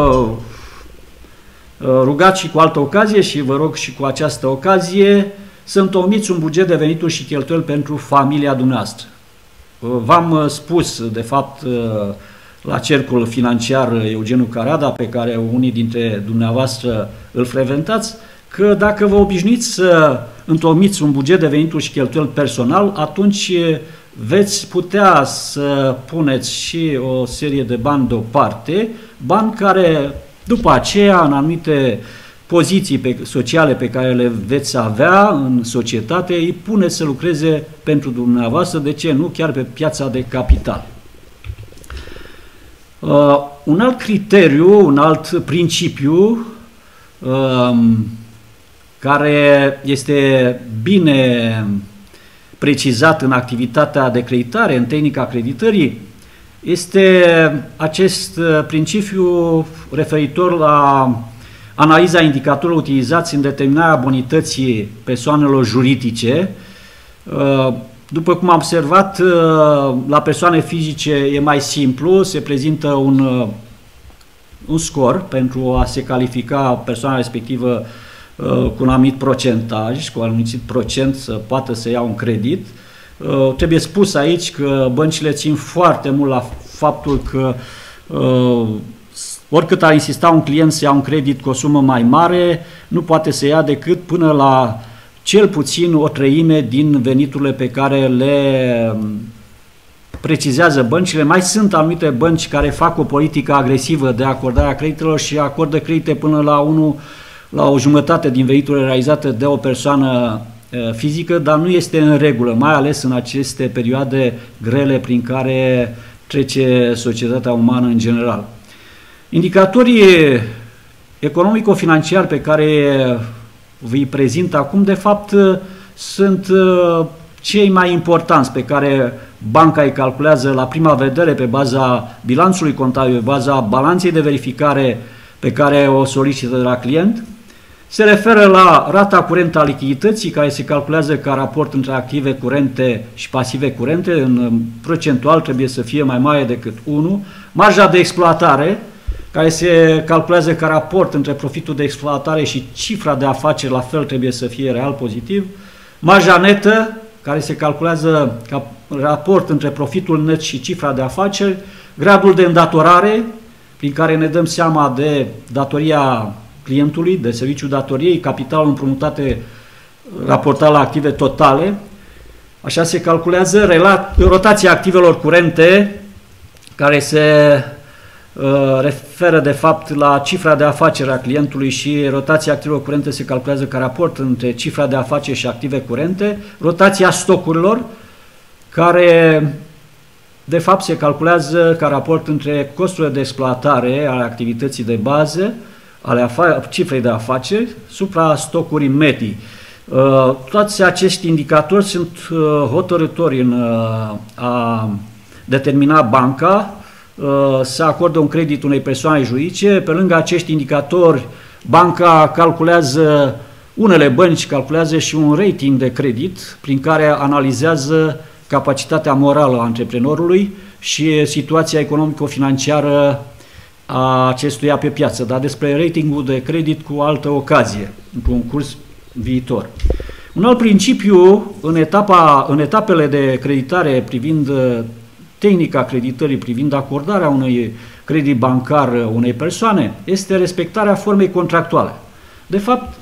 rugat și cu altă ocazie și vă rog și cu această ocazie să întocmiți un buget de venituri și cheltuieli pentru familia dumneavoastră. V-am spus, de fapt, la cercul financiar Eugeniu Carada, pe care unii dintre dumneavoastră îl frecventați, că dacă vă obișnuiți să întocmiți un buget de venituri și cheltuieli personal, atunci veți putea să puneți și o serie de bani deoparte, bani care după aceea, în anumite poziții sociale pe care le veți avea în societate, îi puneți să lucreze pentru dumneavoastră, de ce nu chiar pe piața de capital. Un alt criteriu, un alt principiu care este bine precizat în activitatea de creditare, în tehnica creditării, este acest principiu referitor la analiza indicatorilor utilizați în determinarea bonității persoanelor juridice. După cum am observat, la persoane fizice e mai simplu, se prezintă un scor pentru a se califica persoana respectivă cu un anumit procentaj, cu un anumit procent să poată să ia un credit. Trebuie spus aici că băncile țin foarte mult la faptul că oricât ar insista un client să ia un credit cu o sumă mai mare, nu poate să ia decât până la cel puțin o treime din veniturile pe care precizează băncile. Mai sunt anumite bănci care fac o politică agresivă de acordare a creditelor și acordă credite până la o jumătate din veniturile realizate de o persoană fizică, dar nu este în regulă, mai ales în aceste perioade grele prin care trece societatea umană în general. Indicatorii economico-financiari pe care vi prezint acum, de fapt, sunt cei mai importanți pe care banca îi calculează la prima vedere pe baza bilanțului contabil, pe baza balanței de verificare pe care o solicită de la client. Se referă la rata curentă a lichidității, care se calculează ca raport între active curente și pasive curente, în procentual trebuie să fie mai mare decât 1. Marja de exploatare, care se calculează ca raport între profitul de exploatare și cifra de afaceri, la fel trebuie să fie real pozitiv. Marja netă, care se calculează ca raport între profitul net și cifra de afaceri. Gradul de îndatorare, prin care ne dăm seama de datoria clientului, de serviciul datoriei, capitalul împrumutate raportat la active totale. Așa se calculează rotația activelor curente, care se referă de fapt la cifra de afaceri a clientului, și rotația activelor curente se calculează ca raport între cifra de afaceri și active curente. Rotația stocurilor, care de fapt se calculează ca raport între costurile de exploatare ale activității de bază, ale cifrei de afaceri, supra stocurii medii. Toți acești indicatori sunt hotărâtori în a determina banca să acorde un credit unei persoane juridice. Pe lângă acești indicatori, banca calculează, unele bănci calculează și un rating de credit prin care analizează capacitatea morală a antreprenorului și situația economico-financiară a acestuia pe piață, dar despre ratingul de credit cu altă ocazie, într-un curs viitor. Un alt principiu în etapele de creditare privind tehnica creditării, privind acordarea unui credit bancar unei persoane, este respectarea formei contractuale. De fapt,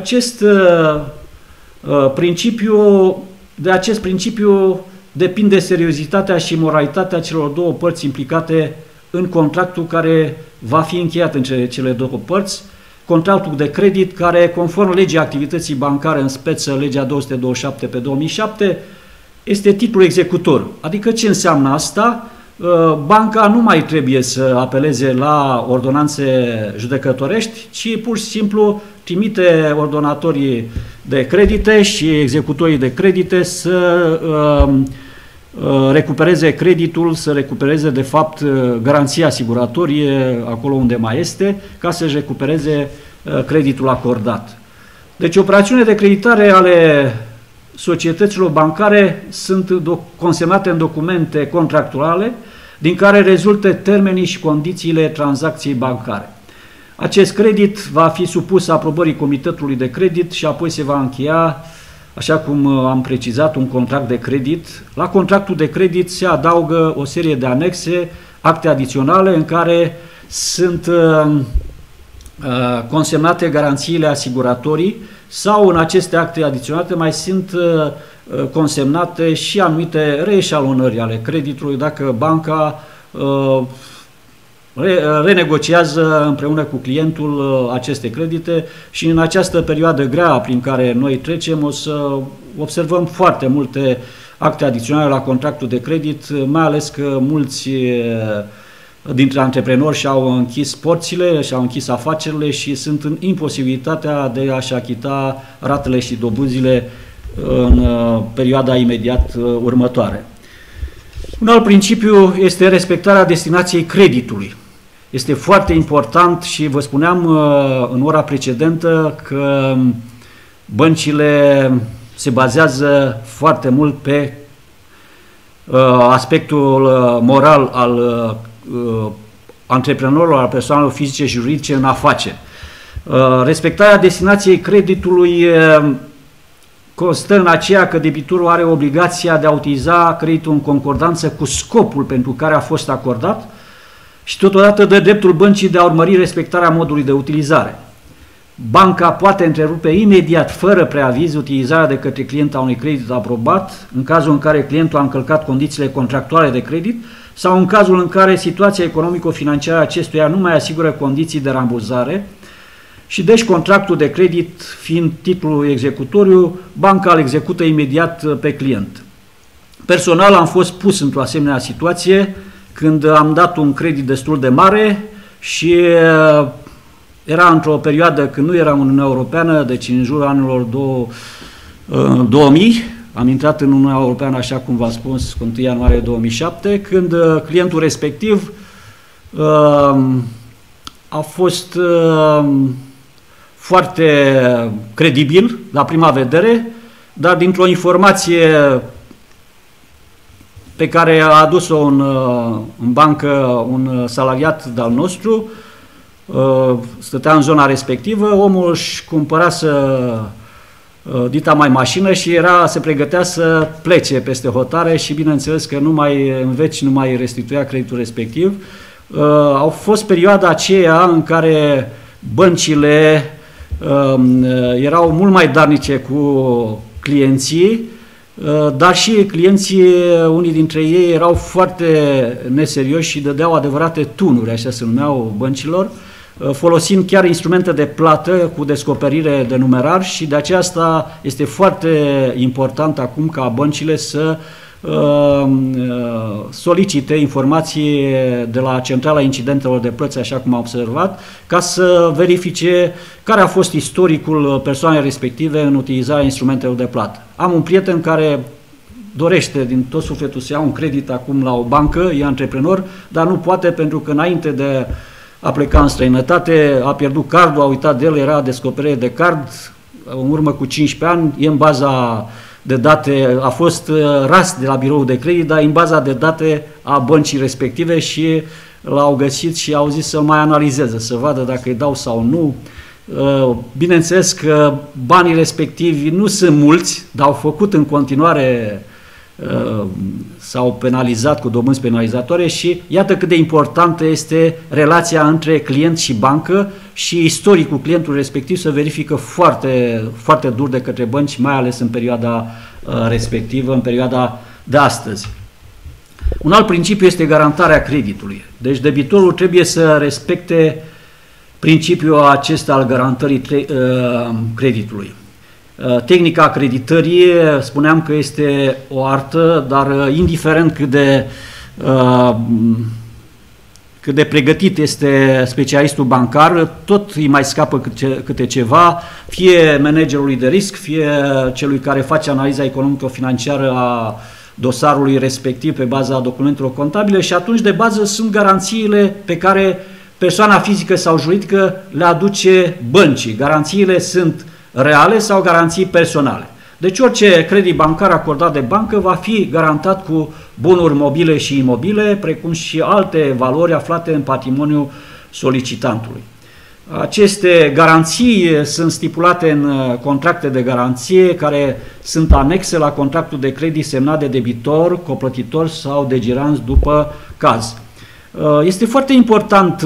de acest principiu depinde seriozitatea și moralitatea celor două părți implicate în contractul care va fi încheiat între cele două părți, contractul de credit care, conform legii activității bancare, în speță legea 227 pe 2007, este titlul executor. Adică ce înseamnă asta? Banca nu mai trebuie să apeleze la ordonanțe judecătorești, ci pur și simplu trimite ordonatorii de credite și executorii de credite să recupereze creditul, să recupereze de fapt garanția asiguratorie acolo unde mai este, ca să-și recupereze creditul acordat. Deci operațiunile de creditare ale societăților bancare sunt consemnate în documente contractuale, din care rezultă termenii și condițiile tranzacției bancare. Acest credit va fi supus aprobării Comitetului de Credit și apoi se va încheia, așa cum am precizat, un contract de credit. La contractul de credit se adaugă o serie de anexe, acte adiționale, în care sunt consemnate garanțiile asiguratorii, sau în aceste acte adiționate mai sunt consemnate și anumite reeșalonări ale creditului dacă banca renegociază împreună cu clientul aceste credite, și în această perioadă grea prin care noi trecem o să observăm foarte multe acte adiționale la contractul de credit, mai ales că mulți dintre antreprenori și-au închis porțile, și-au închis afacerile și sunt în imposibilitatea de a-și achita ratele și dobânzile în perioada imediat următoare. Un alt principiu este respectarea destinației creditului. Este foarte important și vă spuneam în ora precedentă că băncile se bazează foarte mult pe aspectul moral al antreprenorilor, al persoanelor fizice și juridice în afaceri. Respectarea destinației creditului constă în aceea că debitorul are obligația de a utiliza creditul în concordanță cu scopul pentru care a fost acordat și totodată dă dreptul băncii de a urmări respectarea modului de utilizare. banca poate întrerupe imediat, fără preaviz, utilizarea de către client a unui credit aprobat, în cazul în care clientul a încălcat condițiile contractuale de credit sau în cazul în care situația economico-financiară acestuia nu mai asigură condiții de rambursare și deci contractul de credit fiind titlul executoriu, banca îl execută imediat pe client. Personal am fost pus într-o asemenea situație când am dat un credit destul de mare și era într-o perioadă când nu era în Uniunea Europeană, deci în jurul anilor 2000, am intrat în Uniunea Europeană, așa cum v-am spus, cu 1 ianuarie 2007, când clientul respectiv a fost foarte credibil la prima vedere, dar dintr-o informație pe care a adus-o în bancă un salariat de-al nostru, stătea în zona respectivă, omul își cumpărase dita mai mașină și se pregătea să plece peste hotare și bineînțeles că în veci nu mai restituia creditul respectiv. Au fost perioada aceea în care băncile erau mult mai darnice cu clienții, dar și clienții, unii dintre ei, erau foarte neserioși și dădeau adevărate tunuri, așa se numeau băncilor, folosind chiar instrumente de plată cu descoperire de numerar și de aceasta este foarte important acum ca băncile să solicite informații de la Centrala Incidentelor de Plăți, așa cum am observat, ca să verifice care a fost istoricul persoanei respective în utilizarea instrumentelor de plată. Am un prieten care dorește din tot sufletul să ia un credit acum la o bancă, e antreprenor, dar nu poate pentru că înainte de a pleca în străinătate a pierdut cardul, a uitat de el, era descoperire de card, în urmă cu 15 ani, e în baza de date, a fost ras de la biroul de credit, dar în baza de date a băncii respective și l-au găsit și au zis să mai analizeze, să vadă dacă îi dau sau nu. Bineînțeles că banii respectivi nu sunt mulți, dar au făcut în continuare, s-au penalizat cu dobânzi penalizatoare și iată cât de importantă este relația între client și bancă și istoricul clientului respectiv se verifică foarte, foarte dur de către bănci, mai ales în perioada respectivă, în perioada de astăzi. Un alt principiu este garantarea creditului. Deci debitorul trebuie să respecte principiul acesta al garantării creditului. Tehnica acreditării, spuneam că este o artă, dar indiferent cât de pregătit este specialistul bancar, tot îi mai scapă câte ceva, fie managerului de risc, fie celui care face analiza economico-financiară a dosarului respectiv pe baza documentelor contabile și atunci de bază sunt garanțiile pe care persoana fizică sau juridică le aduce băncii. Garanțiile sunt reale sau garanții personale. Deci orice credit bancar acordat de bancă va fi garantat cu bunuri mobile și imobile, precum și alte valori aflate în patrimoniul solicitantului. Aceste garanții sunt stipulate în contracte de garanție care sunt anexe la contractul de credit semnat de debitor, coplătitor sau de giranți după caz. Este foarte important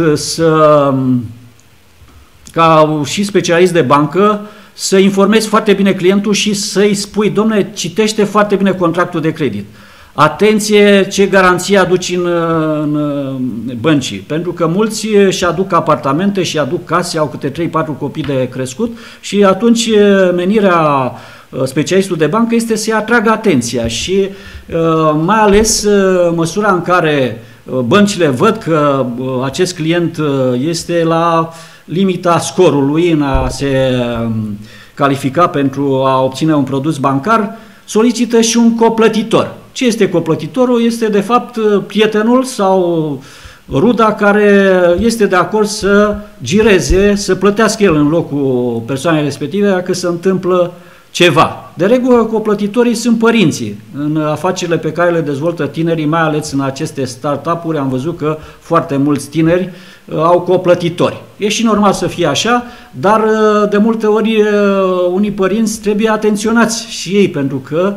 ca și specialist de bancă să informezi foarte bine clientul și să-i spui, dom'le, citește foarte bine contractul de credit. Atenție ce garanție aduci în băncii, pentru că mulți își aduc apartamente și aduc case, au câte 3-4 copii de crescut și atunci menirea specialistului de bancă este să-i atragă atenția și mai ales măsura în care băncile văd că acest client este la limita scorului în a se califica pentru a obține un produs bancar, solicită și un coplătitor. Ce este coplătitorul? Este de fapt prietenul sau ruda care este de acord să gireze, să plătească el în locul persoanei respective dacă se întâmplă ceva. De regulă, coplătitorii sunt părinții. În afacerile pe care le dezvoltă tinerii, mai ales în aceste start-up-uri, am văzut că foarte mulți tineri au coplătitori. E și normal să fie așa, dar de multe ori unii părinți trebuie atenționați și ei, pentru că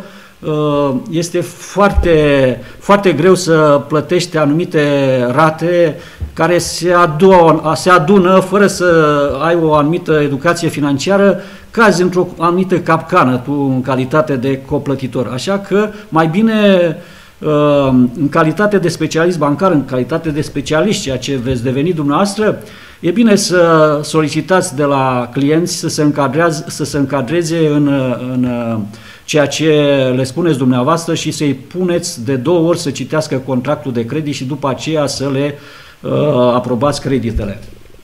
este foarte, foarte greu să plătești anumite rate care se adună fără să ai o anumită educație financiară, cazi într-o anumită capcană tu în calitate de coplătitor. Așa că mai bine în calitate de specialist bancar, în calitate de specialist, ceea ce veți deveni dumneavoastră, e bine să solicitați de la clienți să se încadreze în ceea ce le spuneți dumneavoastră și să-i puneți de 2 ori să citească contractul de credit și după aceea să le aprobați creditele.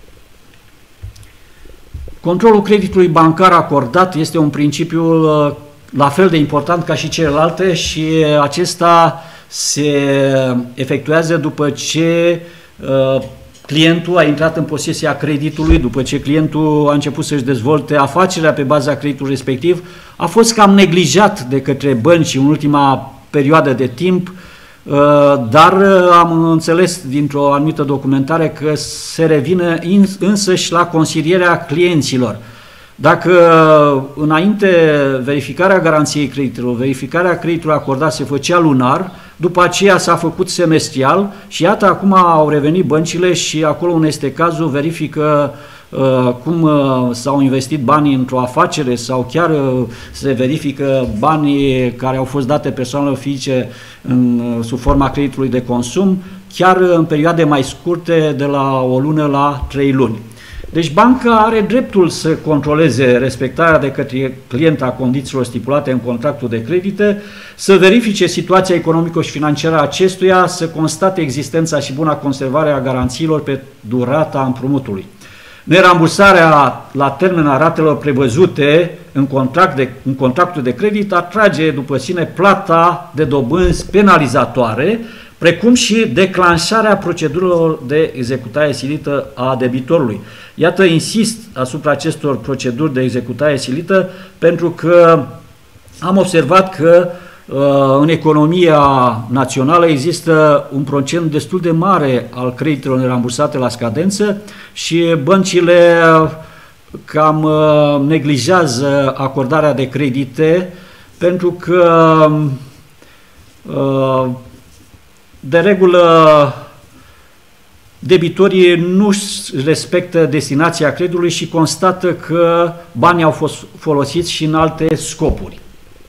Controlul creditului bancar acordat este un principiu la fel de important ca și celelalte și acesta se efectuează după ce clientul a intrat în posesia creditului, după ce clientul a început să-și dezvolte afacerea pe baza creditului respectiv, a fost cam neglijat de către bănci în ultima perioadă de timp, dar am înțeles dintr-o anumită documentare că se revine însăși la consilierea clienților. Dacă înainte verificarea garanției creditelor, verificarea creditului acordat se făcea lunar, după aceea s-a făcut semestrial și iată acum au revenit băncile și acolo unde este cazul verifică cum s-au investit banii într-o afacere sau chiar se verifică banii care au fost date persoanelor fizice sub forma creditului de consum, chiar în perioade mai scurte de la o lună la 3 luni. Deci banca are dreptul să controleze respectarea de către client a condițiilor stipulate în contractul de credite, să verifice situația economică și financiară a acestuia, să constate existența și buna conservare a garanțiilor pe durata împrumutului. Nerambursarea la termen a ratelor prevăzute în contractul de credit atrage după sine plata de dobânzi penalizatoare, precum și declanșarea procedurilor de executare silită a debitorului. Iată, insist asupra acestor proceduri de executare silită pentru că am observat că în economia națională există un procent destul de mare al creditelor nerambursate la scadență și băncile cam neglijează acordarea de credite pentru că de regulă debitorii nu respectă destinația creditului și constată că banii au fost folosiți și în alte scopuri.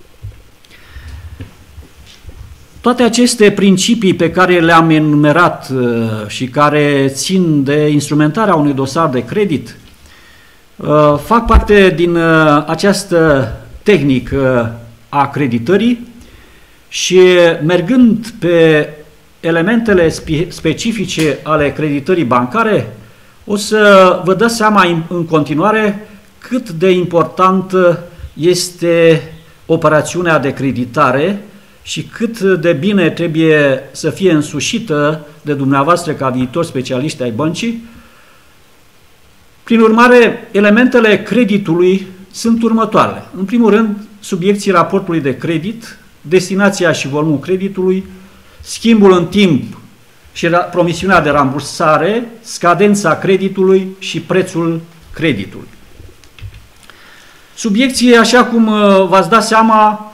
Toate aceste principii pe care le-am enumerat și care țin de instrumentarea unui dosar de credit fac parte din această tehnică a creditării și mergând pe elementele specifice ale creditării bancare, o să vă dați seama în continuare cât de importantă este operațiunea de creditare și cât de bine trebuie să fie însușită de dumneavoastră ca viitori specialiști ai băncii. Prin urmare, elementele creditului sunt următoarele. În primul rând, subiecții raportului de credit, destinația și volumul creditului, schimbul în timp și promisiunea de rambursare, scadența creditului și prețul creditului. Subiecții, așa cum v-ați dat seama,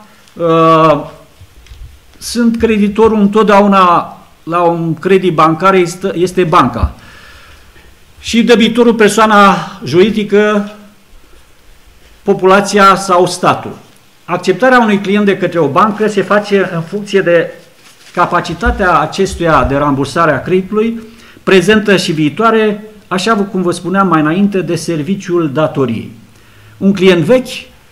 sunt creditorul întotdeauna la un credit bancar este banca și debitorul persoana juridică, populația sau statul. Acceptarea unui client de către o bancă se face în funcție de capacitatea acestuia de rambursare a creditului, prezentă și viitoare, așa cum vă spuneam mai înainte, de serviciul datoriei. Un client vechi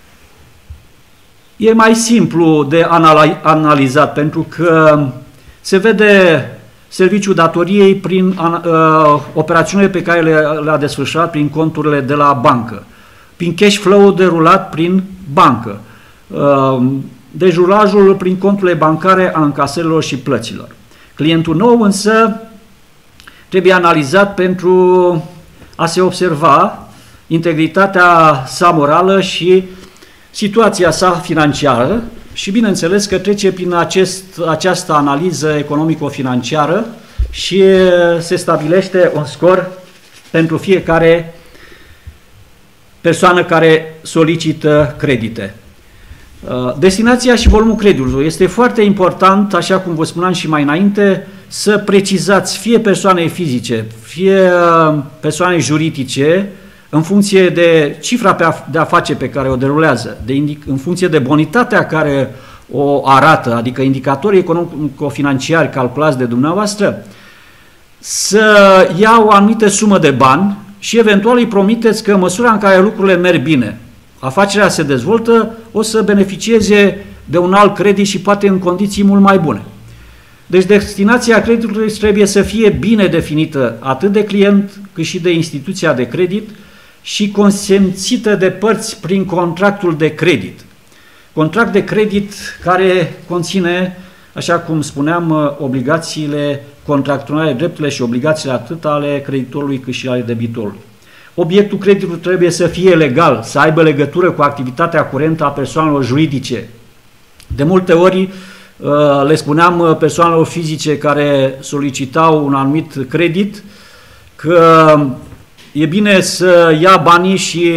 e mai simplu de analizat, pentru că se vede serviciul datoriei prin operațiunile pe care le-a desfășurat prin conturile de la bancă, prin cash flow derulat prin bancă, dejurajul prin conturile bancare a încasărilor și plăților. Clientul nou însă trebuie analizat pentru a se observa integritatea sa morală și situația sa financiară și bineînțeles că trece prin această analiză economico-financiară și se stabilește un scor pentru fiecare persoană care solicită credite. Destinația și volumul creditului este foarte important, așa cum vă spuneam și mai înainte, să precizați fie persoane fizice, fie persoane juridice, în funcție de cifra de afaceri pe care o derulează, în funcție de bonitatea care o arată, adică indicatorii economico-financiari calculați de dumneavoastră, să ia o anumită sumă de bani și eventual îi promiteți că în măsura în care lucrurile merg bine, afacerea se dezvoltă, o să beneficieze de un alt credit și poate în condiții mult mai bune. Deci destinația creditului trebuie să fie bine definită atât de client cât și de instituția de credit și consimțită de părți prin contractul de credit. Contract de credit care conține, așa cum spuneam, obligațiile contractuale, drepturile și obligațiile atât ale creditorului cât și ale debitorului. Obiectul creditului trebuie să fie legal, să aibă legătură cu activitatea curentă a persoanelor juridice. De multe ori le spuneam persoanelor fizice care solicitau un anumit credit că e bine să ia banii și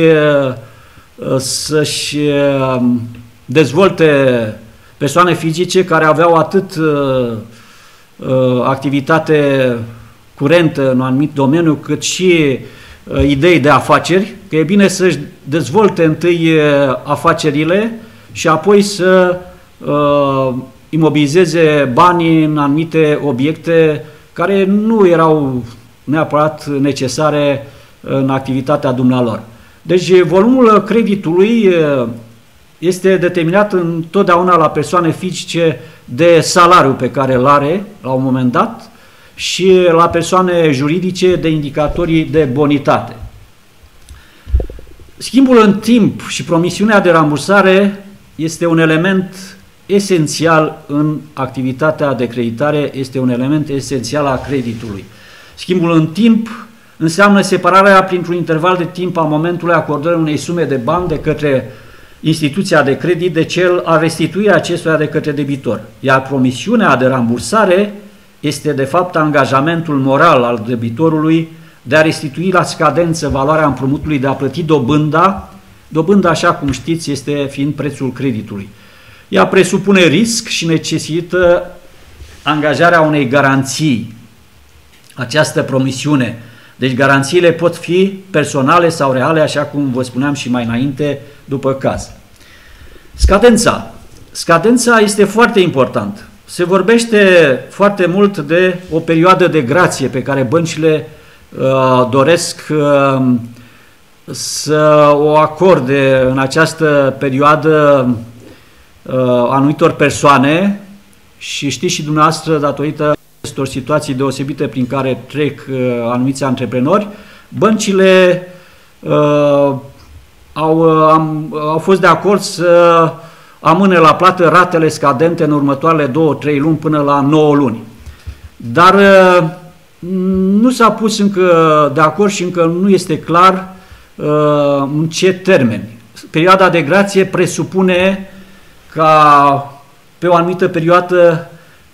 să-și dezvolte persoane fizice care aveau atât activitate curentă în un anumit domeniu, cât și idei de afaceri, că e bine să-și dezvolte întâi afacerile și apoi să imobilizeze banii în anumite obiecte care nu erau neapărat necesare în activitatea dumnealor. Deci volumul creditului este determinat întotdeauna la persoane fizice de salariul pe care îl are la un moment dat și la persoane juridice de indicatorii de bonitate. Schimbul în timp și promisiunea de rambursare este un element esențial în activitatea de creditare, este un element esențial al creditului. Schimbul în timp înseamnă separarea printr-un interval de timp a momentului acordării unei sume de bani de către instituția de credit de cel a restituirii acestuia de către debitor. Iar promisiunea de rambursare este de fapt angajamentul moral al debitorului de a restitui la scadență valoarea împrumutului, de a plăti dobânda. Dobânda, așa cum știți, este fiind prețul creditului. Ea presupune risc și necesită angajarea unei garanții. Această promisiune. Deci garanțiile pot fi personale sau reale, așa cum vă spuneam și mai înainte, după caz. Scadența. Scadența este foarte importantă. Se vorbește foarte mult de o perioadă de grație pe care băncile doresc să o acorde în această perioadă anumitor persoane și știți și dumneavoastră, datorită acestor situații deosebite prin care trec anumiți antreprenori, băncile au fost de acord să amâne la plată ratele scadente în următoarele 2-3 luni până la 9 luni. Dar nu s-a pus încă de acord și încă nu este clar în ce termeni. Perioada de grație presupune ca pe o anumită perioadă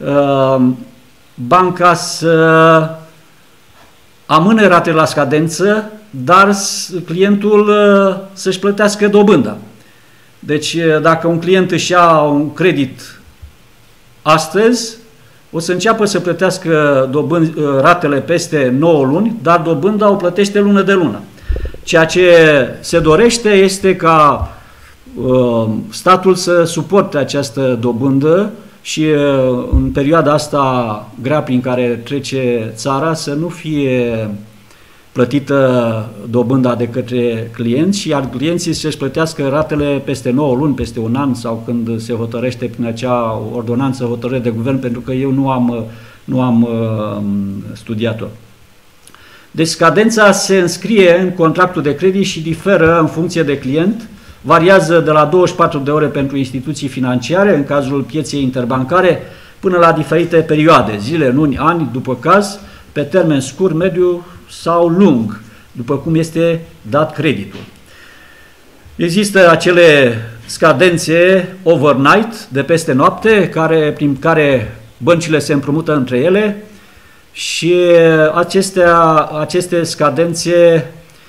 banca să amâne ratele la scadență, dar clientul să-și plătească dobânda. Deci dacă un client își ia un credit astăzi, o să înceapă să plătească ratele peste 9 luni, dar dobânda o plătește lună de lună. Ceea ce se dorește este ca statul să suporte această dobândă și în perioada asta grea prin care trece țara să nu fie plătită dobânda de către clienți, iar clienții să-și plătească ratele peste 9 luni, peste un an sau când se hotărăște prin acea ordonanță, hotărâre de guvern, pentru că eu nu am studiat-o. Deci scadența se înscrie în contractul de credit și diferă în funcție de client, variază de la 24 de ore pentru instituții financiare, în cazul pieței interbancare, până la diferite perioade, zile, luni, ani, după caz, pe termen scurt, mediu sau lung, după cum este dat creditul. Există acele scadențe overnight, de peste noapte, prin care băncile se împrumută între ele și aceste scadențe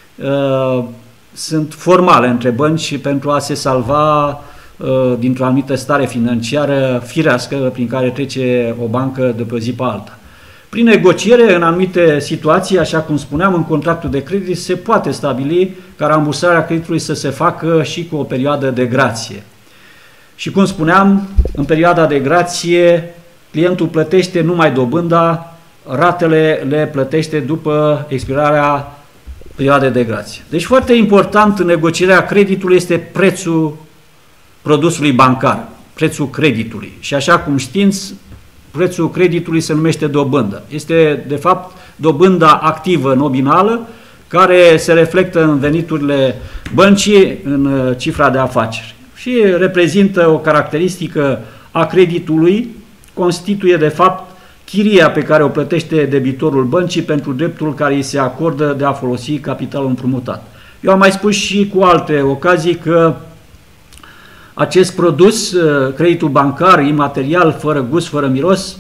sunt formale între bănci pentru a se salva dintr-o anumită stare financiară firească prin care trece o bancă de pe o zi pe alta. Prin negociere, în anumite situații, așa cum spuneam, în contractul de credit se poate stabili ca rambursarea creditului să se facă și cu o perioadă de grație. Și cum spuneam, în perioada de grație, clientul plătește numai dobânda, ratele le plătește după expirarea perioadei de grație. Deci foarte important în negocierea creditului este prețul produsului bancar, prețul creditului. Și așa cum știți, prețul creditului se numește dobândă. Este, de fapt, dobânda activă nominală care se reflectă în veniturile băncii, în cifra de afaceri. Și reprezintă o caracteristică a creditului, constituie, de fapt, chiria pe care o plătește debitorul băncii pentru dreptul care îi se acordă de a folosi capitalul împrumutat. Eu am mai spus și cu alte ocazii că acest produs, creditul bancar, imaterial, fără gust, fără miros,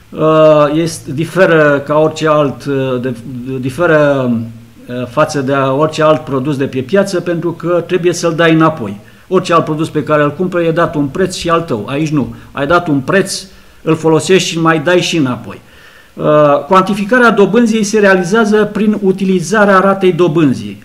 diferă ca orice alt, diferă față de orice alt produs de pe piață, pentru că trebuie să-l dai înapoi. Orice alt produs pe care îl cumperi e dat un preț și al tău. Aici nu. Ai dat un preț, îl folosești și mai dai și înapoi. Cuantificarea dobânzii se realizează prin utilizarea ratei dobânzii.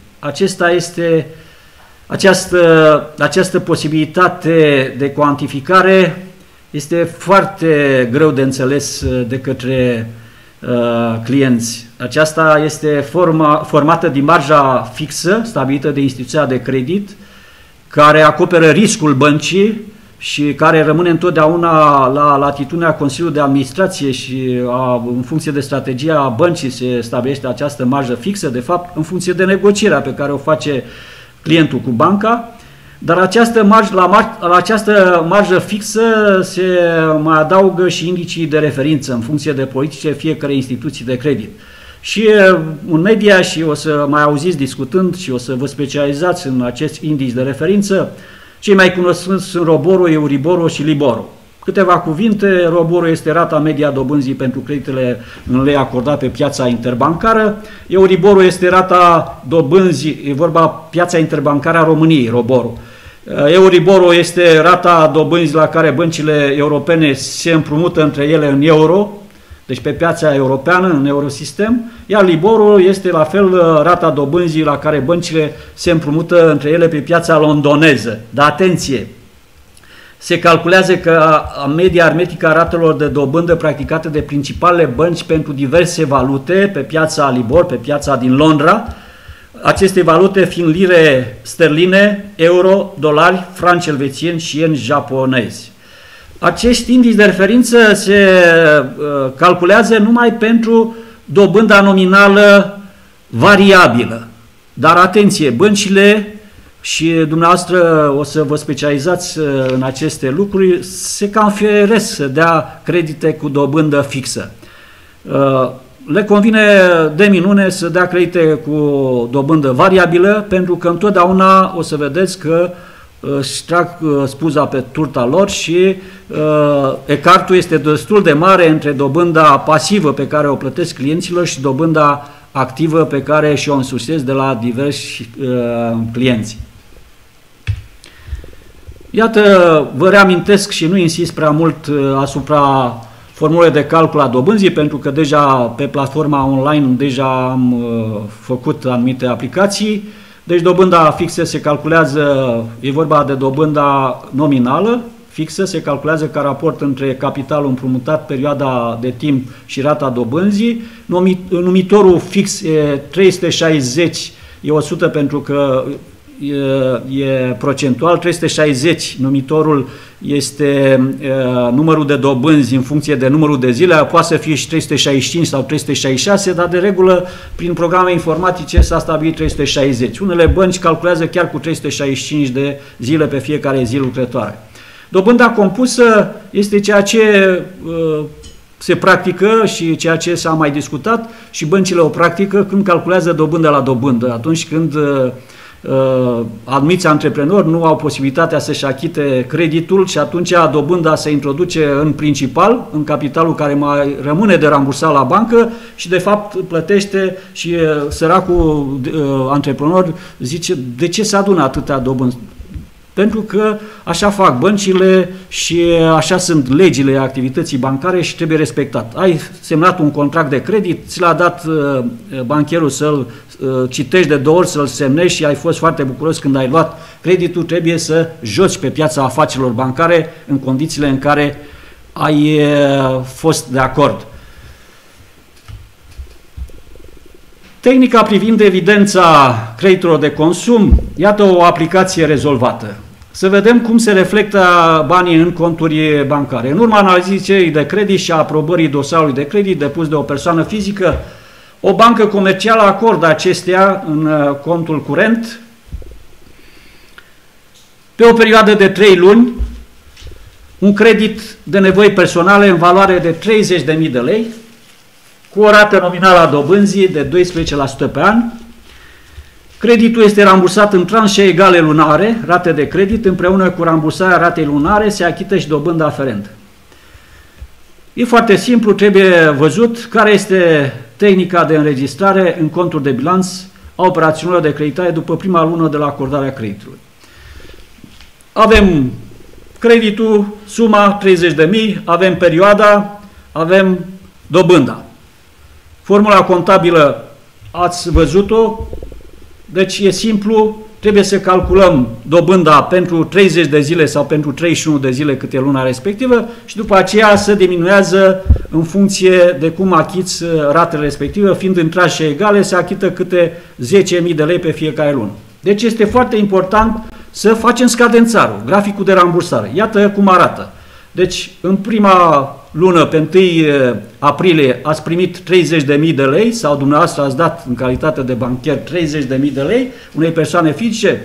Această posibilitate de cuantificare este foarte greu de înțeles de către clienți. Aceasta este formată din marja fixă stabilită de instituția de credit, care acoperă riscul băncii și care rămâne întotdeauna la latitudinea Consiliului de Administrație și în funcție de strategia băncii se stabilește această marjă fixă, de fapt, în funcție de negocierea pe care o face clientul cu banca, dar la această marjă fixă se mai adaugă și indicii de referință în funcție de politice fiecare instituții de credit. Și în media, și o să mai auziți discutând și o să vă specializați în acest indici de referință, cei mai cunoscuți sunt Roborul, Euriborul și Liborul. Câteva cuvinte: Roborul este rata media dobânzii pentru creditele în lei acordate pe piața interbancară. Euriborul este rata dobânzii, e vorba piața interbancară a României, Roborul. Euriborul este rata dobânzii la care băncile europene se împrumută între ele în euro, deci pe piața europeană, în eurosistem, iar Liborul este la fel rata dobânzii la care băncile se împrumută între ele pe piața londoneză. Dar atenție! Se calculează că media aritmetică a ratelor de dobândă practicate de principalele bănci pentru diverse valute pe piața Libor, pe piața din Londra, aceste valute fiind lire sterline, euro, dolari, franci elvețieni și ieni japonezi. Acest indice de referință se calculează numai pentru dobânda nominală variabilă. Dar atenție, băncile, și dumneavoastră o să vă specializați în aceste lucruri, se cam feresc să dea credite cu dobândă fixă. Le convine de minune să dea credite cu dobândă variabilă, pentru că întotdeauna o să vedeți că își trag spuza pe turta lor și ecartul este destul de mare între dobânda pasivă pe care o plătesc clienților și dobânda activă pe care și-o însușesc de la diversi clienți. Iată, vă reamintesc și nu insist prea mult asupra formulei de calcul a dobânzii, pentru că deja pe platforma online deja am făcut anumite aplicații. Deci dobânda fixă se calculează, e vorba de dobânda nominală fixă, se calculează ca raport între capitalul împrumutat, perioada de timp și rata dobânzii. Numitorul fix e 360, e 100 pentru că e procentual, 360 numitorul este numărul de dobânzi în funcție de numărul de zile, poate să fie și 365 sau 366, dar de regulă prin programe informatice s-a stabilit 360. Unele bănci calculează chiar cu 365 de zile pe fiecare zi lucrătoare. Dobânda compusă este ceea ce se practică și ceea ce s-a mai discutat și băncile o practică când calculează dobândă la dobândă, atunci când anumiți antreprenori nu au posibilitatea să-și achite creditul și atunci dobânda se introduce în principal, în capitalul care mai rămâne de rambursat la bancă și de fapt plătește și săracul antreprenor zice: de ce se adună atâtea dobânzi? Pentru că așa fac băncile și așa sunt legile activității bancare și trebuie respectat. Ai semnat un contract de credit, ți l-a dat bancherul să-l citești de 2 ori, să-l semnești și ai fost foarte bucuros când ai luat creditul, trebuie să joci pe piața afacerilor bancare în condițiile în care ai fost de acord. Tehnica privind evidența creditelor de consum, iată o aplicație rezolvată. Să vedem cum se reflectă banii în conturi bancare. În urma analizei de credit și a aprobării dosarului de credit depus de o persoană fizică, o bancă comercială acordă acestea în contul curent pe o perioadă de 3 luni un credit de nevoi personale în valoare de 30.000 de lei, cu o rată nominală a dobânzii de 12% pe an. Creditul este rambursat în tranșe egale lunare, rate de credit, împreună cu rambursarea ratei lunare se achită și dobânda aferentă. E foarte simplu, trebuie văzut care este tehnica de înregistrare în contul de bilanț a operațiunilor de creditare după prima lună de la acordarea creditului. Avem creditul, suma 30.000, avem perioada, avem dobânda. Formula contabilă ați văzut-o, deci e simplu, trebuie să calculăm dobânda pentru 30 de zile sau pentru 31 de zile cât e luna respectivă și după aceea se diminuează în funcție de cum achiți ratele respectivă, fiind în tranșe egale, se achită câte 10.000 de lei pe fiecare lună. Deci este foarte important să facem scadențarul, graficul de rambursare. Iată cum arată. Deci în prima lună, pe 1 aprilie, ați primit 30.000 de lei sau dumneavoastră ați dat în calitate de bancher 30.000 de lei unei persoane fizice.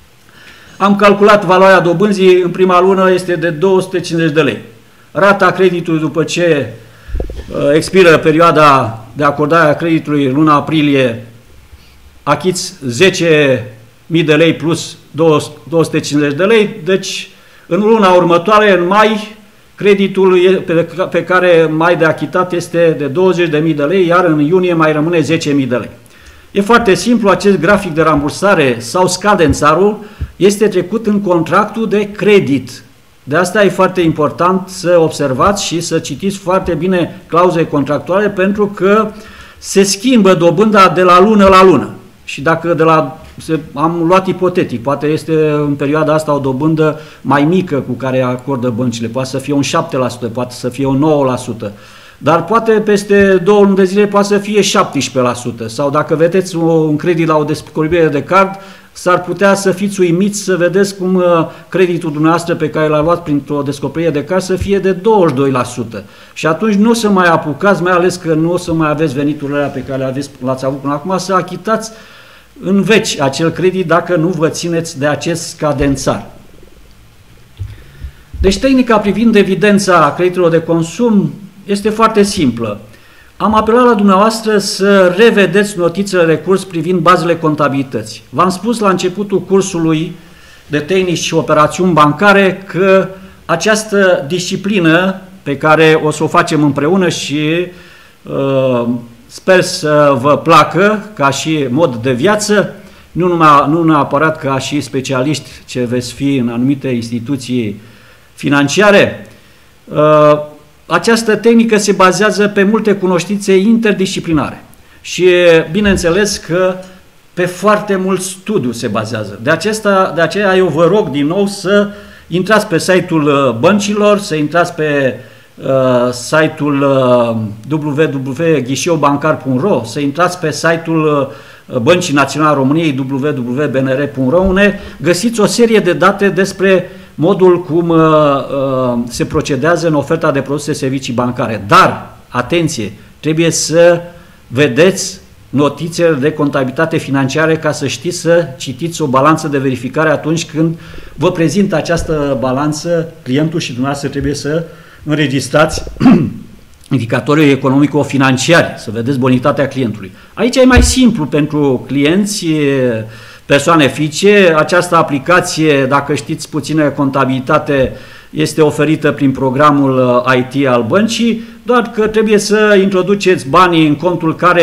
Am calculat valoarea dobânzii, în prima lună este de 250 de lei. Rata creditului după ce expiră perioada de acordare a creditului în luna aprilie, achiți 10.000 de lei plus 250 de lei, deci în luna următoare, în mai, creditul pe care mai de achitat este de 20.000 de lei, iar în iunie mai rămâne 10.000 de lei. E foarte simplu, acest grafic de rambursare sau scadențarul este trecut în contractul de credit. De asta e foarte important să observați și să citiți foarte bine clauzele contractuale, pentru că se schimbă dobânda de la lună la lună. Și dacă am luat ipotetic, poate este în perioada asta o dobândă mai mică cu care acordă băncile, poate să fie un 7%, poate să fie un 9%, dar poate peste 2 luni de zile poate să fie 17%, sau dacă vedeți un credit la o descoperire de card, s-ar putea să fiți uimiți să vedeți cum creditul dumneavoastră pe care l-a luat printr-o descoperire de card să fie de 22%. Și atunci nu o să mai apucați, mai ales că nu o să mai aveți veniturile pe care l-ați avut până acum, să achitați în veci acel credit dacă nu vă țineți de acest scadențar. Deci tehnica privind evidența creditelor de consum este foarte simplă. Am apelat la dumneavoastră să revedeți notițele de curs privind bazele contabilității. V-am spus la începutul cursului de tehnici și operațiuni bancare că această disciplină pe care o să o facem împreună și sper să vă placă ca și mod de viață, nu neapărat ca și specialiști ce veți fi în anumite instituții financiare. Această tehnică se bazează pe multe cunoștințe interdisciplinare și bineînțeles că pe foarte mult studiu se bazează. De aceea eu vă rog din nou să intrați pe site-ul băncilor, să intrați pe site-ul www.ghișeubancar.ro, să intrați pe site-ul Băncii Naționale a României www.bnr.ro, unde găsiți o serie de date despre modul cum se procedează în oferta de produse și servicii bancare. Dar, atenție, trebuie să vedeți notițele de contabilitate financiară ca să știți să citiți o balanță de verificare atunci când vă prezintă această balanță, clientul și dumneavoastră trebuie să înregistrați indicatorii economico-financiari, să vedeți bonitatea clientului. Aici e mai simplu pentru clienți, persoane fizice. Această aplicație, dacă știți puțină contabilitate, este oferită prin programul IT al băncii, doar că trebuie să introduceți banii în contul care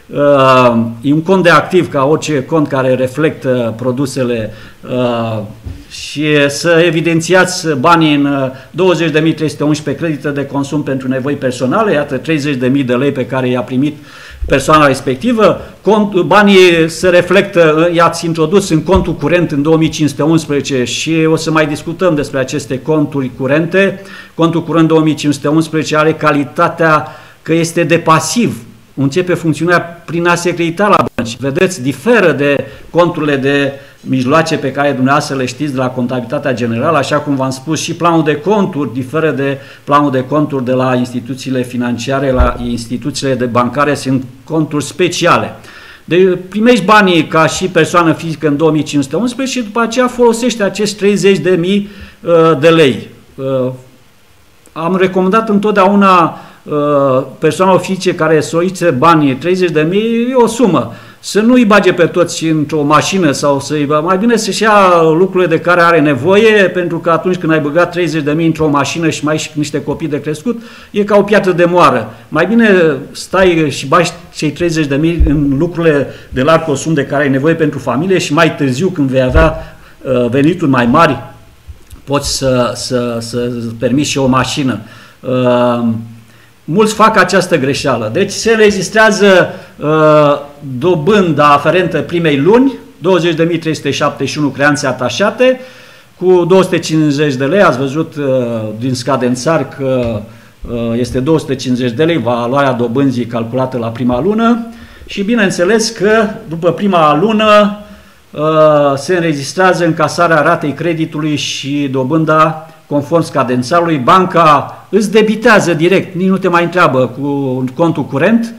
e un cont de activ ca orice cont care reflectă produsele și să evidențiați banii în 20.311 credite de consum pentru nevoi personale, iată 30.000 de lei pe care i-a primit persoana respectivă, banii se reflectă, i-ați introdus în contul curent în 2511 și o să mai discutăm despre aceste conturi curente. Contul curent 2511 are calitatea că este de pasiv, începe funcționarea prin a se credita la bănci. Vedeți, diferă de conturile de mijloace pe care dumneavoastră le știți de la contabilitatea generală, așa cum v-am spus, și planul de conturi diferă de planul de conturi de la instituțiile financiare, la instituțiile de bancare, sunt conturi speciale. Deci primești banii ca și persoană fizică în 2511 și după aceea folosești acești 30.000 de lei. Am recomandat întotdeauna persoanelor fizice care solicită banii, 30.000 e o sumă, să nu îi bage pe toți într-o mașină sau mai bine să-și ia lucrurile de care are nevoie, pentru că atunci când ai băgat 30.000 într-o mașină și mai ai și niște copii de crescut, e ca o piatră de moară. Mai bine stai și bagi cei 30.000 în lucrurile de larg consum de care ai nevoie pentru familie și mai târziu, când vei avea venituri mai mari, poți să permiți și o mașină. Mulți fac această greșeală. Deci se înregistrează dobânda aferentă primei luni, 20.371 creanțe atașate, cu 250 de lei, ați văzut din scadențar că este 250 de lei valoarea dobânzii calculată la prima lună și bineînțeles că după prima lună se înregistrează încasarea ratei creditului și dobânda conform scadențarului. Banca îți debitează direct, nici nu te mai întreabă cu contul curent.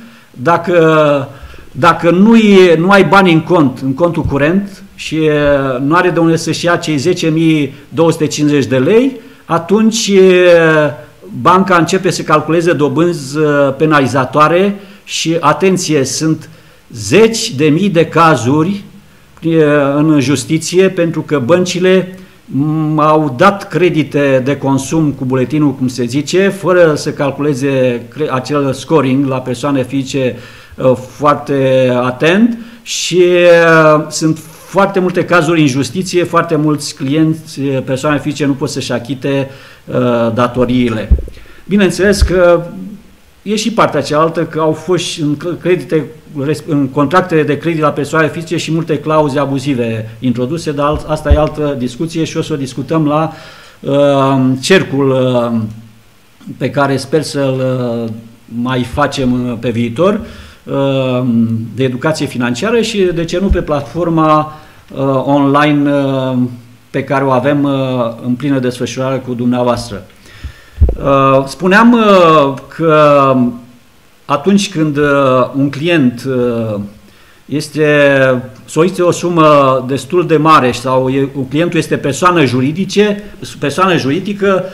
Dacă nu ai bani în contul curent și nu are de unde să-și ia cei 10.250 de lei, atunci banca începe să calculeze dobânzi penalizatoare și, atenție, sunt zeci de mii de cazuri în justiție pentru că băncile au dat credite de consum cu buletinul, cum se zice, fără să calculeze acel scoring la persoane fizice foarte atent și sunt foarte multe cazuri în justiție, foarte mulți clienți, persoane fizice nu pot să-și achite datoriile. Bineînțeles că e și partea cealaltă, că au fost în contractele de credit la persoane fizice și multe clauze abuzive introduse, dar asta e altă discuție și o să o discutăm la cercul pe care sper să-l mai facem pe viitor, de educație financiară și, de ce nu, pe platforma online pe care o avem în plină desfășurare cu dumneavoastră. Spuneam că atunci când un client solicită o sumă destul de mare sau clientul este persoană juridică,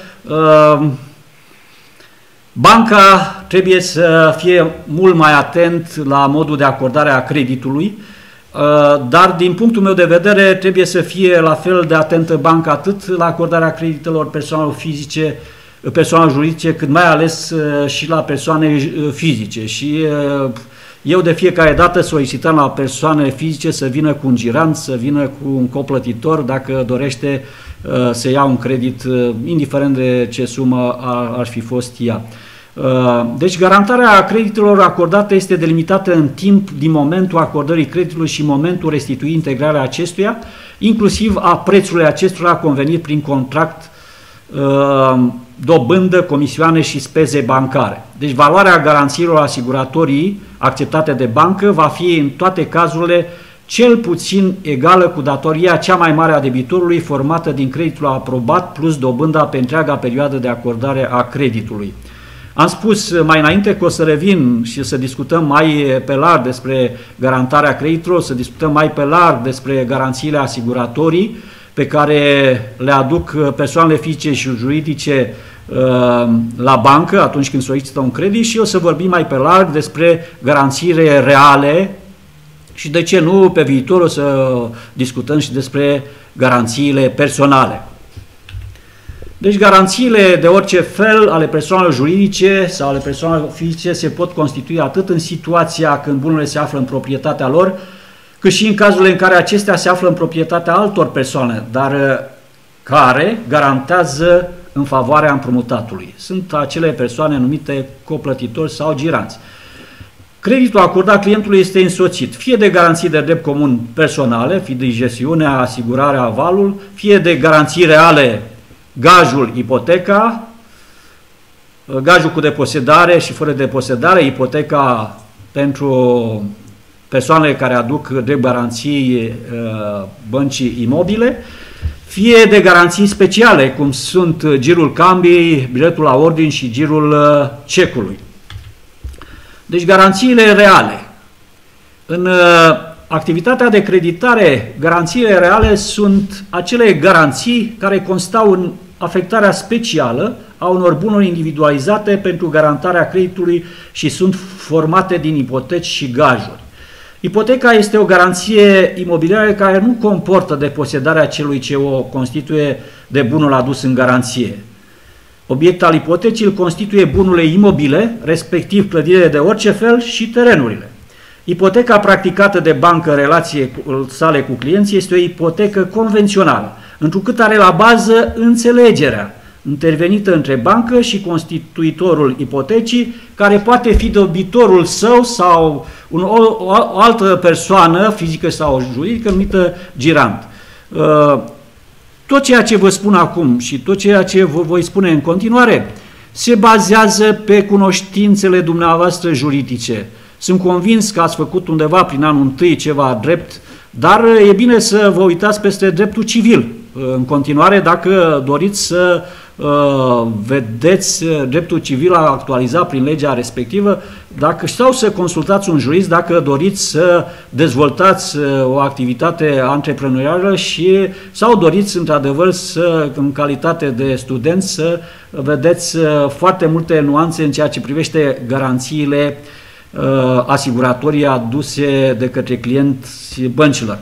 banca trebuie să fie mult mai atent la modul de acordare a creditului, dar din punctul meu de vedere trebuie să fie la fel de atentă banca atât la acordarea creditelor persoanelor fizice, persoane juridice, cât mai ales și la persoane fizice. Și eu de fiecare dată solicităm la persoane fizice să vină cu un girant, să vină cu un coplătitor dacă dorește să ia un credit, indiferent de ce sumă ar fi fost ea. Deci garantarea creditelor acordate este delimitată în timp din momentul acordării creditului și momentul restituirii integrale a acestuia, inclusiv a prețului acestora convenit prin contract, dobândă, comisioane și speze bancare. Deci valoarea garanțiilor asiguratorii acceptate de bancă va fi în toate cazurile cel puțin egală cu datoria cea mai mare a debitorului formată din creditul aprobat plus dobânda pe întreaga perioadă de acordare a creditului. Am spus mai înainte că o să revin și să discutăm mai pe larg despre garantarea creditelor, să discutăm mai pe larg despre garanțiile asiguratorii pe care le aduc persoanele fizice și juridice la bancă atunci când solicită un credit și o să vorbim mai pe larg despre garanțiile reale și, de ce nu, pe viitor o să discutăm și despre garanțiile personale. Deci garanțiile de orice fel ale persoanelor juridice sau ale persoanelor fizice se pot constitui atât în situația când bunurile se află în proprietatea lor, cât și în cazurile în care acestea se află în proprietatea altor persoane, dar care garantează în favoarea împrumutatului. Sunt acele persoane numite coplătitori sau giranți. Creditul acordat clientului este însoțit fie de garanții de drept comun personale, fie de gestiunea, asigurarea, avalul, fie de garanții reale, gajul, ipoteca, gajul cu deposedare și fără deposedare, ipoteca pentru persoanele care aduc drept garanții băncii imobile, fie de garanții speciale, cum sunt girul cambii, biletul la ordin și girul cecului. Deci garanțiile reale. În activitatea de creditare, garanțiile reale sunt acele garanții care constau în afectarea specială a unor bunuri individualizate pentru garantarea creditului și sunt formate din ipoteci și gajuri. Ipoteca este o garanție imobiliară care nu comportă deposedarea celui ce o constituie de bunul adus în garanție. Obiect al ipotecii îl constituie bunurile imobile, respectiv clădirile de orice fel și terenurile. Ipoteca practicată de bancă în relație sale cu clienții este o ipotecă convențională, întrucât are la bază înțelegerea intervenită între bancă și constituitorul ipotecii, care poate fi debitorul său sau o altă persoană, fizică sau juridică, numită girant. Tot ceea ce vă spun acum și tot ceea ce vă voi spune în continuare se bazează pe cunoștințele dumneavoastră juridice. Sunt convins că ați făcut undeva prin anul întâi ceva drept, dar e bine să vă uitați peste dreptul civil în continuare dacă doriți să vedeți dreptul civil actualizat prin legea respectivă, sau să consultați un jurist dacă doriți să dezvoltați o activitate antreprenorială sau doriți într-adevăr să, în calitate de student, să vedeți foarte multe nuanțe în ceea ce privește garanțiile asiguratorii aduse de către clienți băncilor.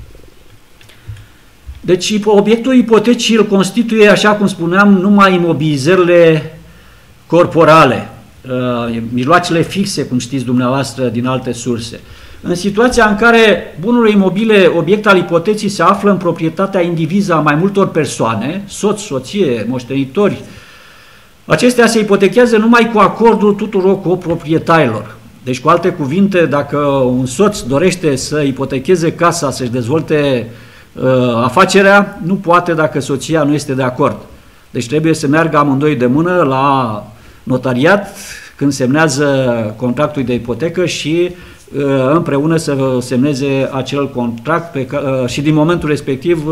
Deci obiectul ipotecii îl constituie, așa cum spuneam, numai imobilizările corporale, mijloacele fixe, cum știți dumneavoastră din alte surse. În situația în care bunurile imobile, obiect al ipotecii, se află în proprietatea indiviză a mai multor persoane, soț, soție, moștenitori, acestea se ipotechează numai cu acordul tuturor coproprietarilor. Deci, cu alte cuvinte, dacă un soț dorește să ipotecheze casa, să-și dezvolte afacerea, nu poate dacă soția nu este de acord. Deci trebuie să meargă amândoi de mână la notariat când semnează contractul de ipotecă și împreună să semneze acel contract și din momentul respectiv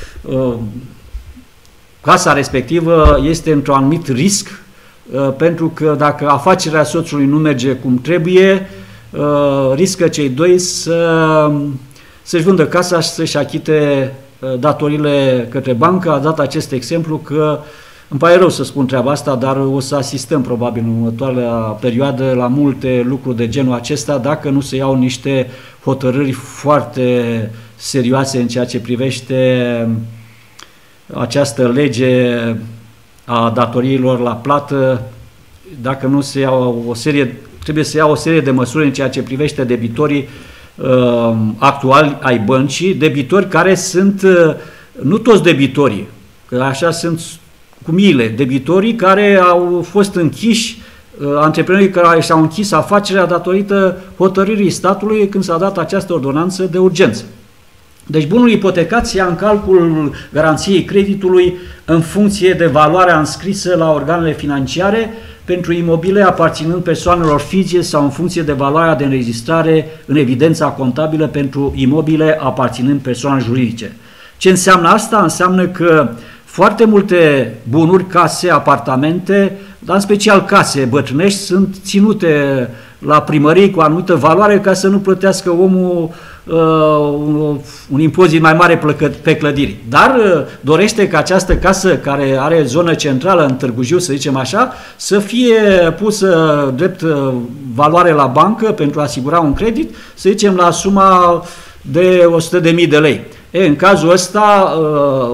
casa respectivă este într-un anumit risc, pentru că dacă afacerea soțului nu merge cum trebuie, riscă cei doi să-și vândă casa și să-și achite datorile către bancă. A dat acest exemplu că, îmi pare rău să spun treaba asta, dar o să asistăm probabil în următoarea perioadă la multe lucruri de genul acesta, dacă nu se iau niște hotărâri foarte serioase în ceea ce privește această lege a datoriilor la plată, dacă nu se iau trebuie să iau o serie de măsuri în ceea ce privește debitorii actuali ai băncii, debitori care sunt, nu toți debitorii, că așa sunt cu miile, debitorii care au fost închiși, antreprenorii care și-au închis afacerea datorită hotărârii statului când s-a dat această ordonanță de urgență. Deci bunul ipotecat se ia în calcul garanției creditului în funcție de valoarea înscrisă la organele financiare pentru imobile aparținând persoanelor fizice sau în funcție de valoarea de înregistrare în evidența contabilă pentru imobile aparținând persoane juridice. Ce înseamnă asta? Înseamnă că foarte multe bunuri, case, apartamente, dar în special case bătrânești, sunt ținute la primărie cu anumită valoare ca să nu plătească omul un impozit mai mare pe clădiri. Dar dorește ca această casă, care are zonă centrală în Târgu Jiu, să zicem așa, să fie pusă drept valoare la bancă pentru a asigura un credit, să zicem la suma de 100.000 de lei. În cazul ăsta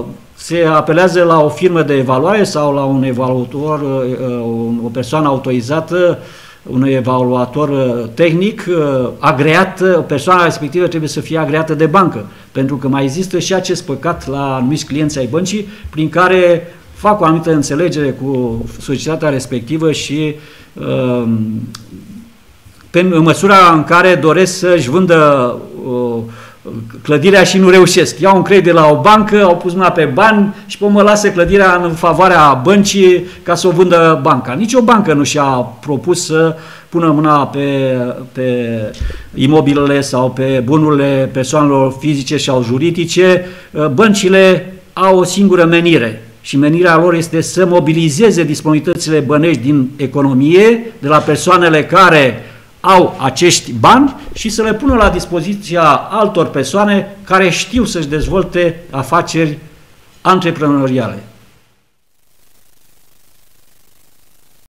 se apelează la o firmă de evaluare sau la un evaluator, o persoană autorizată, un evaluator tehnic agreat, persoana respectivă trebuie să fie agreată de bancă, pentru că mai există și acest păcat la anumiți clienți ai băncii, prin care fac o anumită înțelegere cu societatea respectivă și în măsura în care doresc să-și vândă clădirea și nu reușesc. Iau un credit la o bancă, au pus mâna pe bani și mă lasă clădirea în favoarea băncii ca să o vândă banca. Nici o bancă nu și-a propus să pună mâna pe imobilele sau pe bunurile persoanelor fizice sau juridice. Băncile au o singură menire și menirea lor este să mobilizeze disponibilitățile bănești din economie, de la persoanele care au acești bani și să le pună la dispoziția altor persoane care știu să-și dezvolte afaceri antreprenoriale.